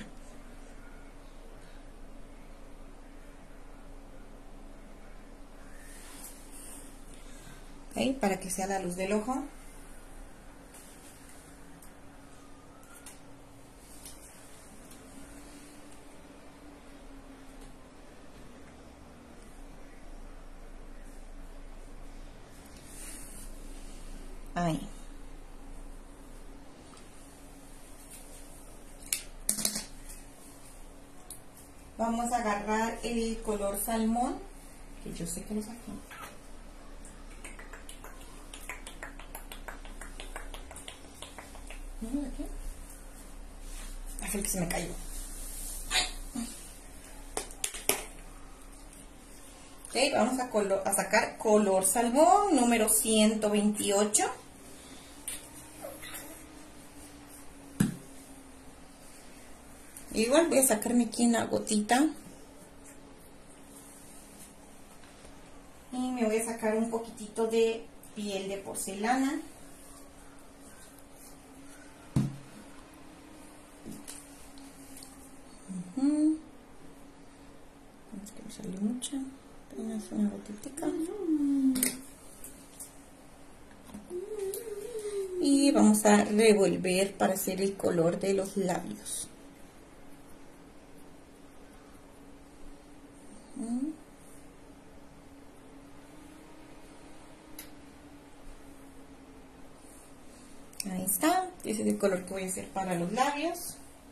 Okay, para que sea la luz del ojo. Ahí. Vamos a agarrar el color salmón, que yo sé que lo saqué. ¿No lo saqué? Ah, fue el que se me cayó. Ok, vamos a, color, a sacar color salmón número ciento veintiocho. Igual voy a sacarme aquí una gotita. Y me voy a sacar un poquitito de piel de porcelana. Uh-huh. Es que me salió mucha. Apenas una gotita. Y vamos a revolver para hacer el color de los labios. Ahí está, ese es el color que voy a hacer para los labios.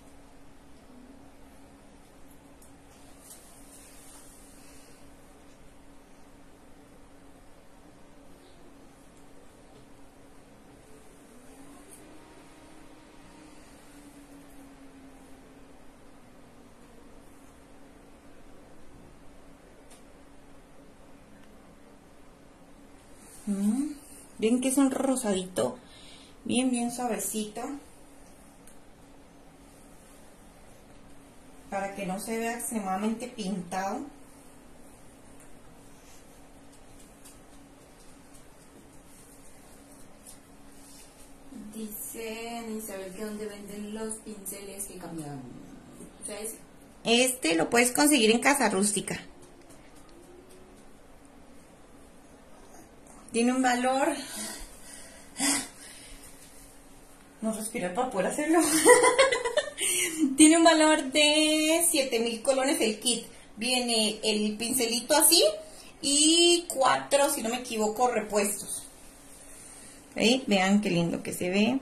Ven que es un rosadito bien bien suavecito, para que no se vea extremadamente pintado. Dice Isabel que donde venden los pinceles que cambian. O sea, es... Este lo puedes conseguir en Casa Rústica. Tiene un valor... No respirar para poder hacerlo. Tiene un valor de siete mil colones el kit. Viene el pincelito así y cuatro, si no me equivoco, repuestos. ¿Ve? Vean qué lindo que se ve.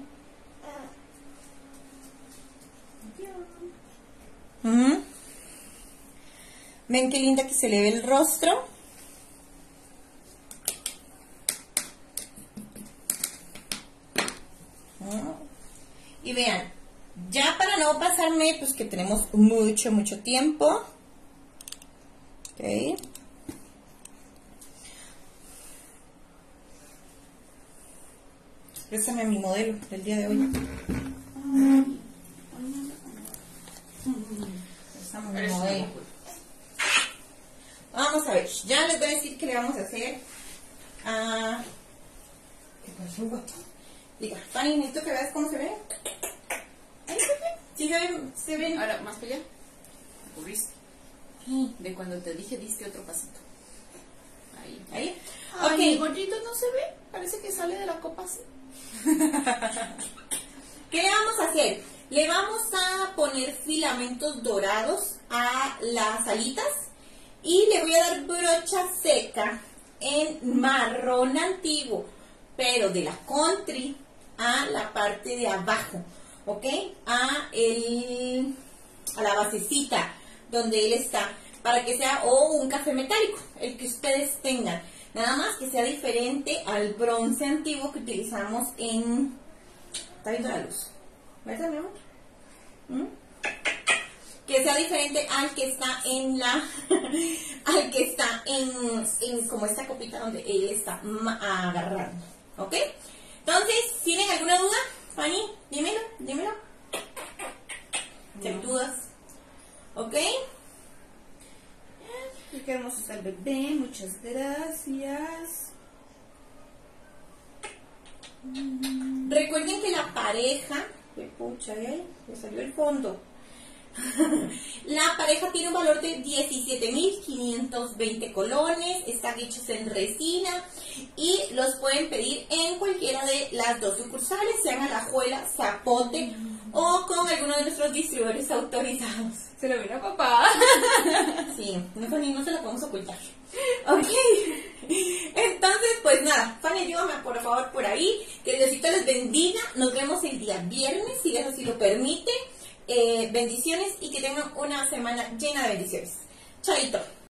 Uh-huh. Ven qué linda que se le ve el rostro. Y vean, ya para no pasarme, pues que tenemos mucho, mucho tiempo. Ok. Préstame a mi modelo del día de hoy. Préstame a mi modelo. Vamos a ver, ya les voy a decir qué le vamos a hacer a... ¿Qué pasó, gato? Diga, Fanny, necesito que veas cómo se ve. Ahí se ve. Sí, se ven. Se ven. Ahora, más para allá. ¿Aburriste? Sí. De cuando te dije, diste otro pasito. Ahí. Ahí. Ay, Ok. mi gorrito no se ve. Parece que sale de la copa así. ¿Qué le vamos a hacer? Le vamos a poner filamentos dorados a las alitas. Y le voy a dar brocha seca en marrón antiguo, pero de la country a la parte de abajo, ¿ok? A, el, a la basecita donde él está, para que sea, o un café metálico, el que ustedes tengan. Nada más que sea diferente al bronce antiguo que utilizamos en... ¿Está viendo la luz? ¿Verdad, mi amor? ¿Mm? Que sea diferente al que está en la... al que está en, en como esta copita donde él está agarrando, ¿ok? Entonces, ¿tienen alguna duda, Fanny? Recuerden que la pareja, qué pucha, ¿eh? Me salió el fondo. La pareja tiene un valor de diecisiete mil quinientos veinte colones, están hechos en resina y los pueden pedir en cualquiera de las dos sucursales, sean Alajuela, Zapote o con alguno de nuestros distribuidores autorizados. Se lo mira papá. Sí, no, Fanny, no se lo podemos ocultar. Ok, entonces pues nada, Fanny, ayúdame por favor por ahí, que Diosito les bendiga, nos vemos el día viernes, si Dios así lo permite. Eh, bendiciones y que tengan una semana llena de bendiciones. Chaito.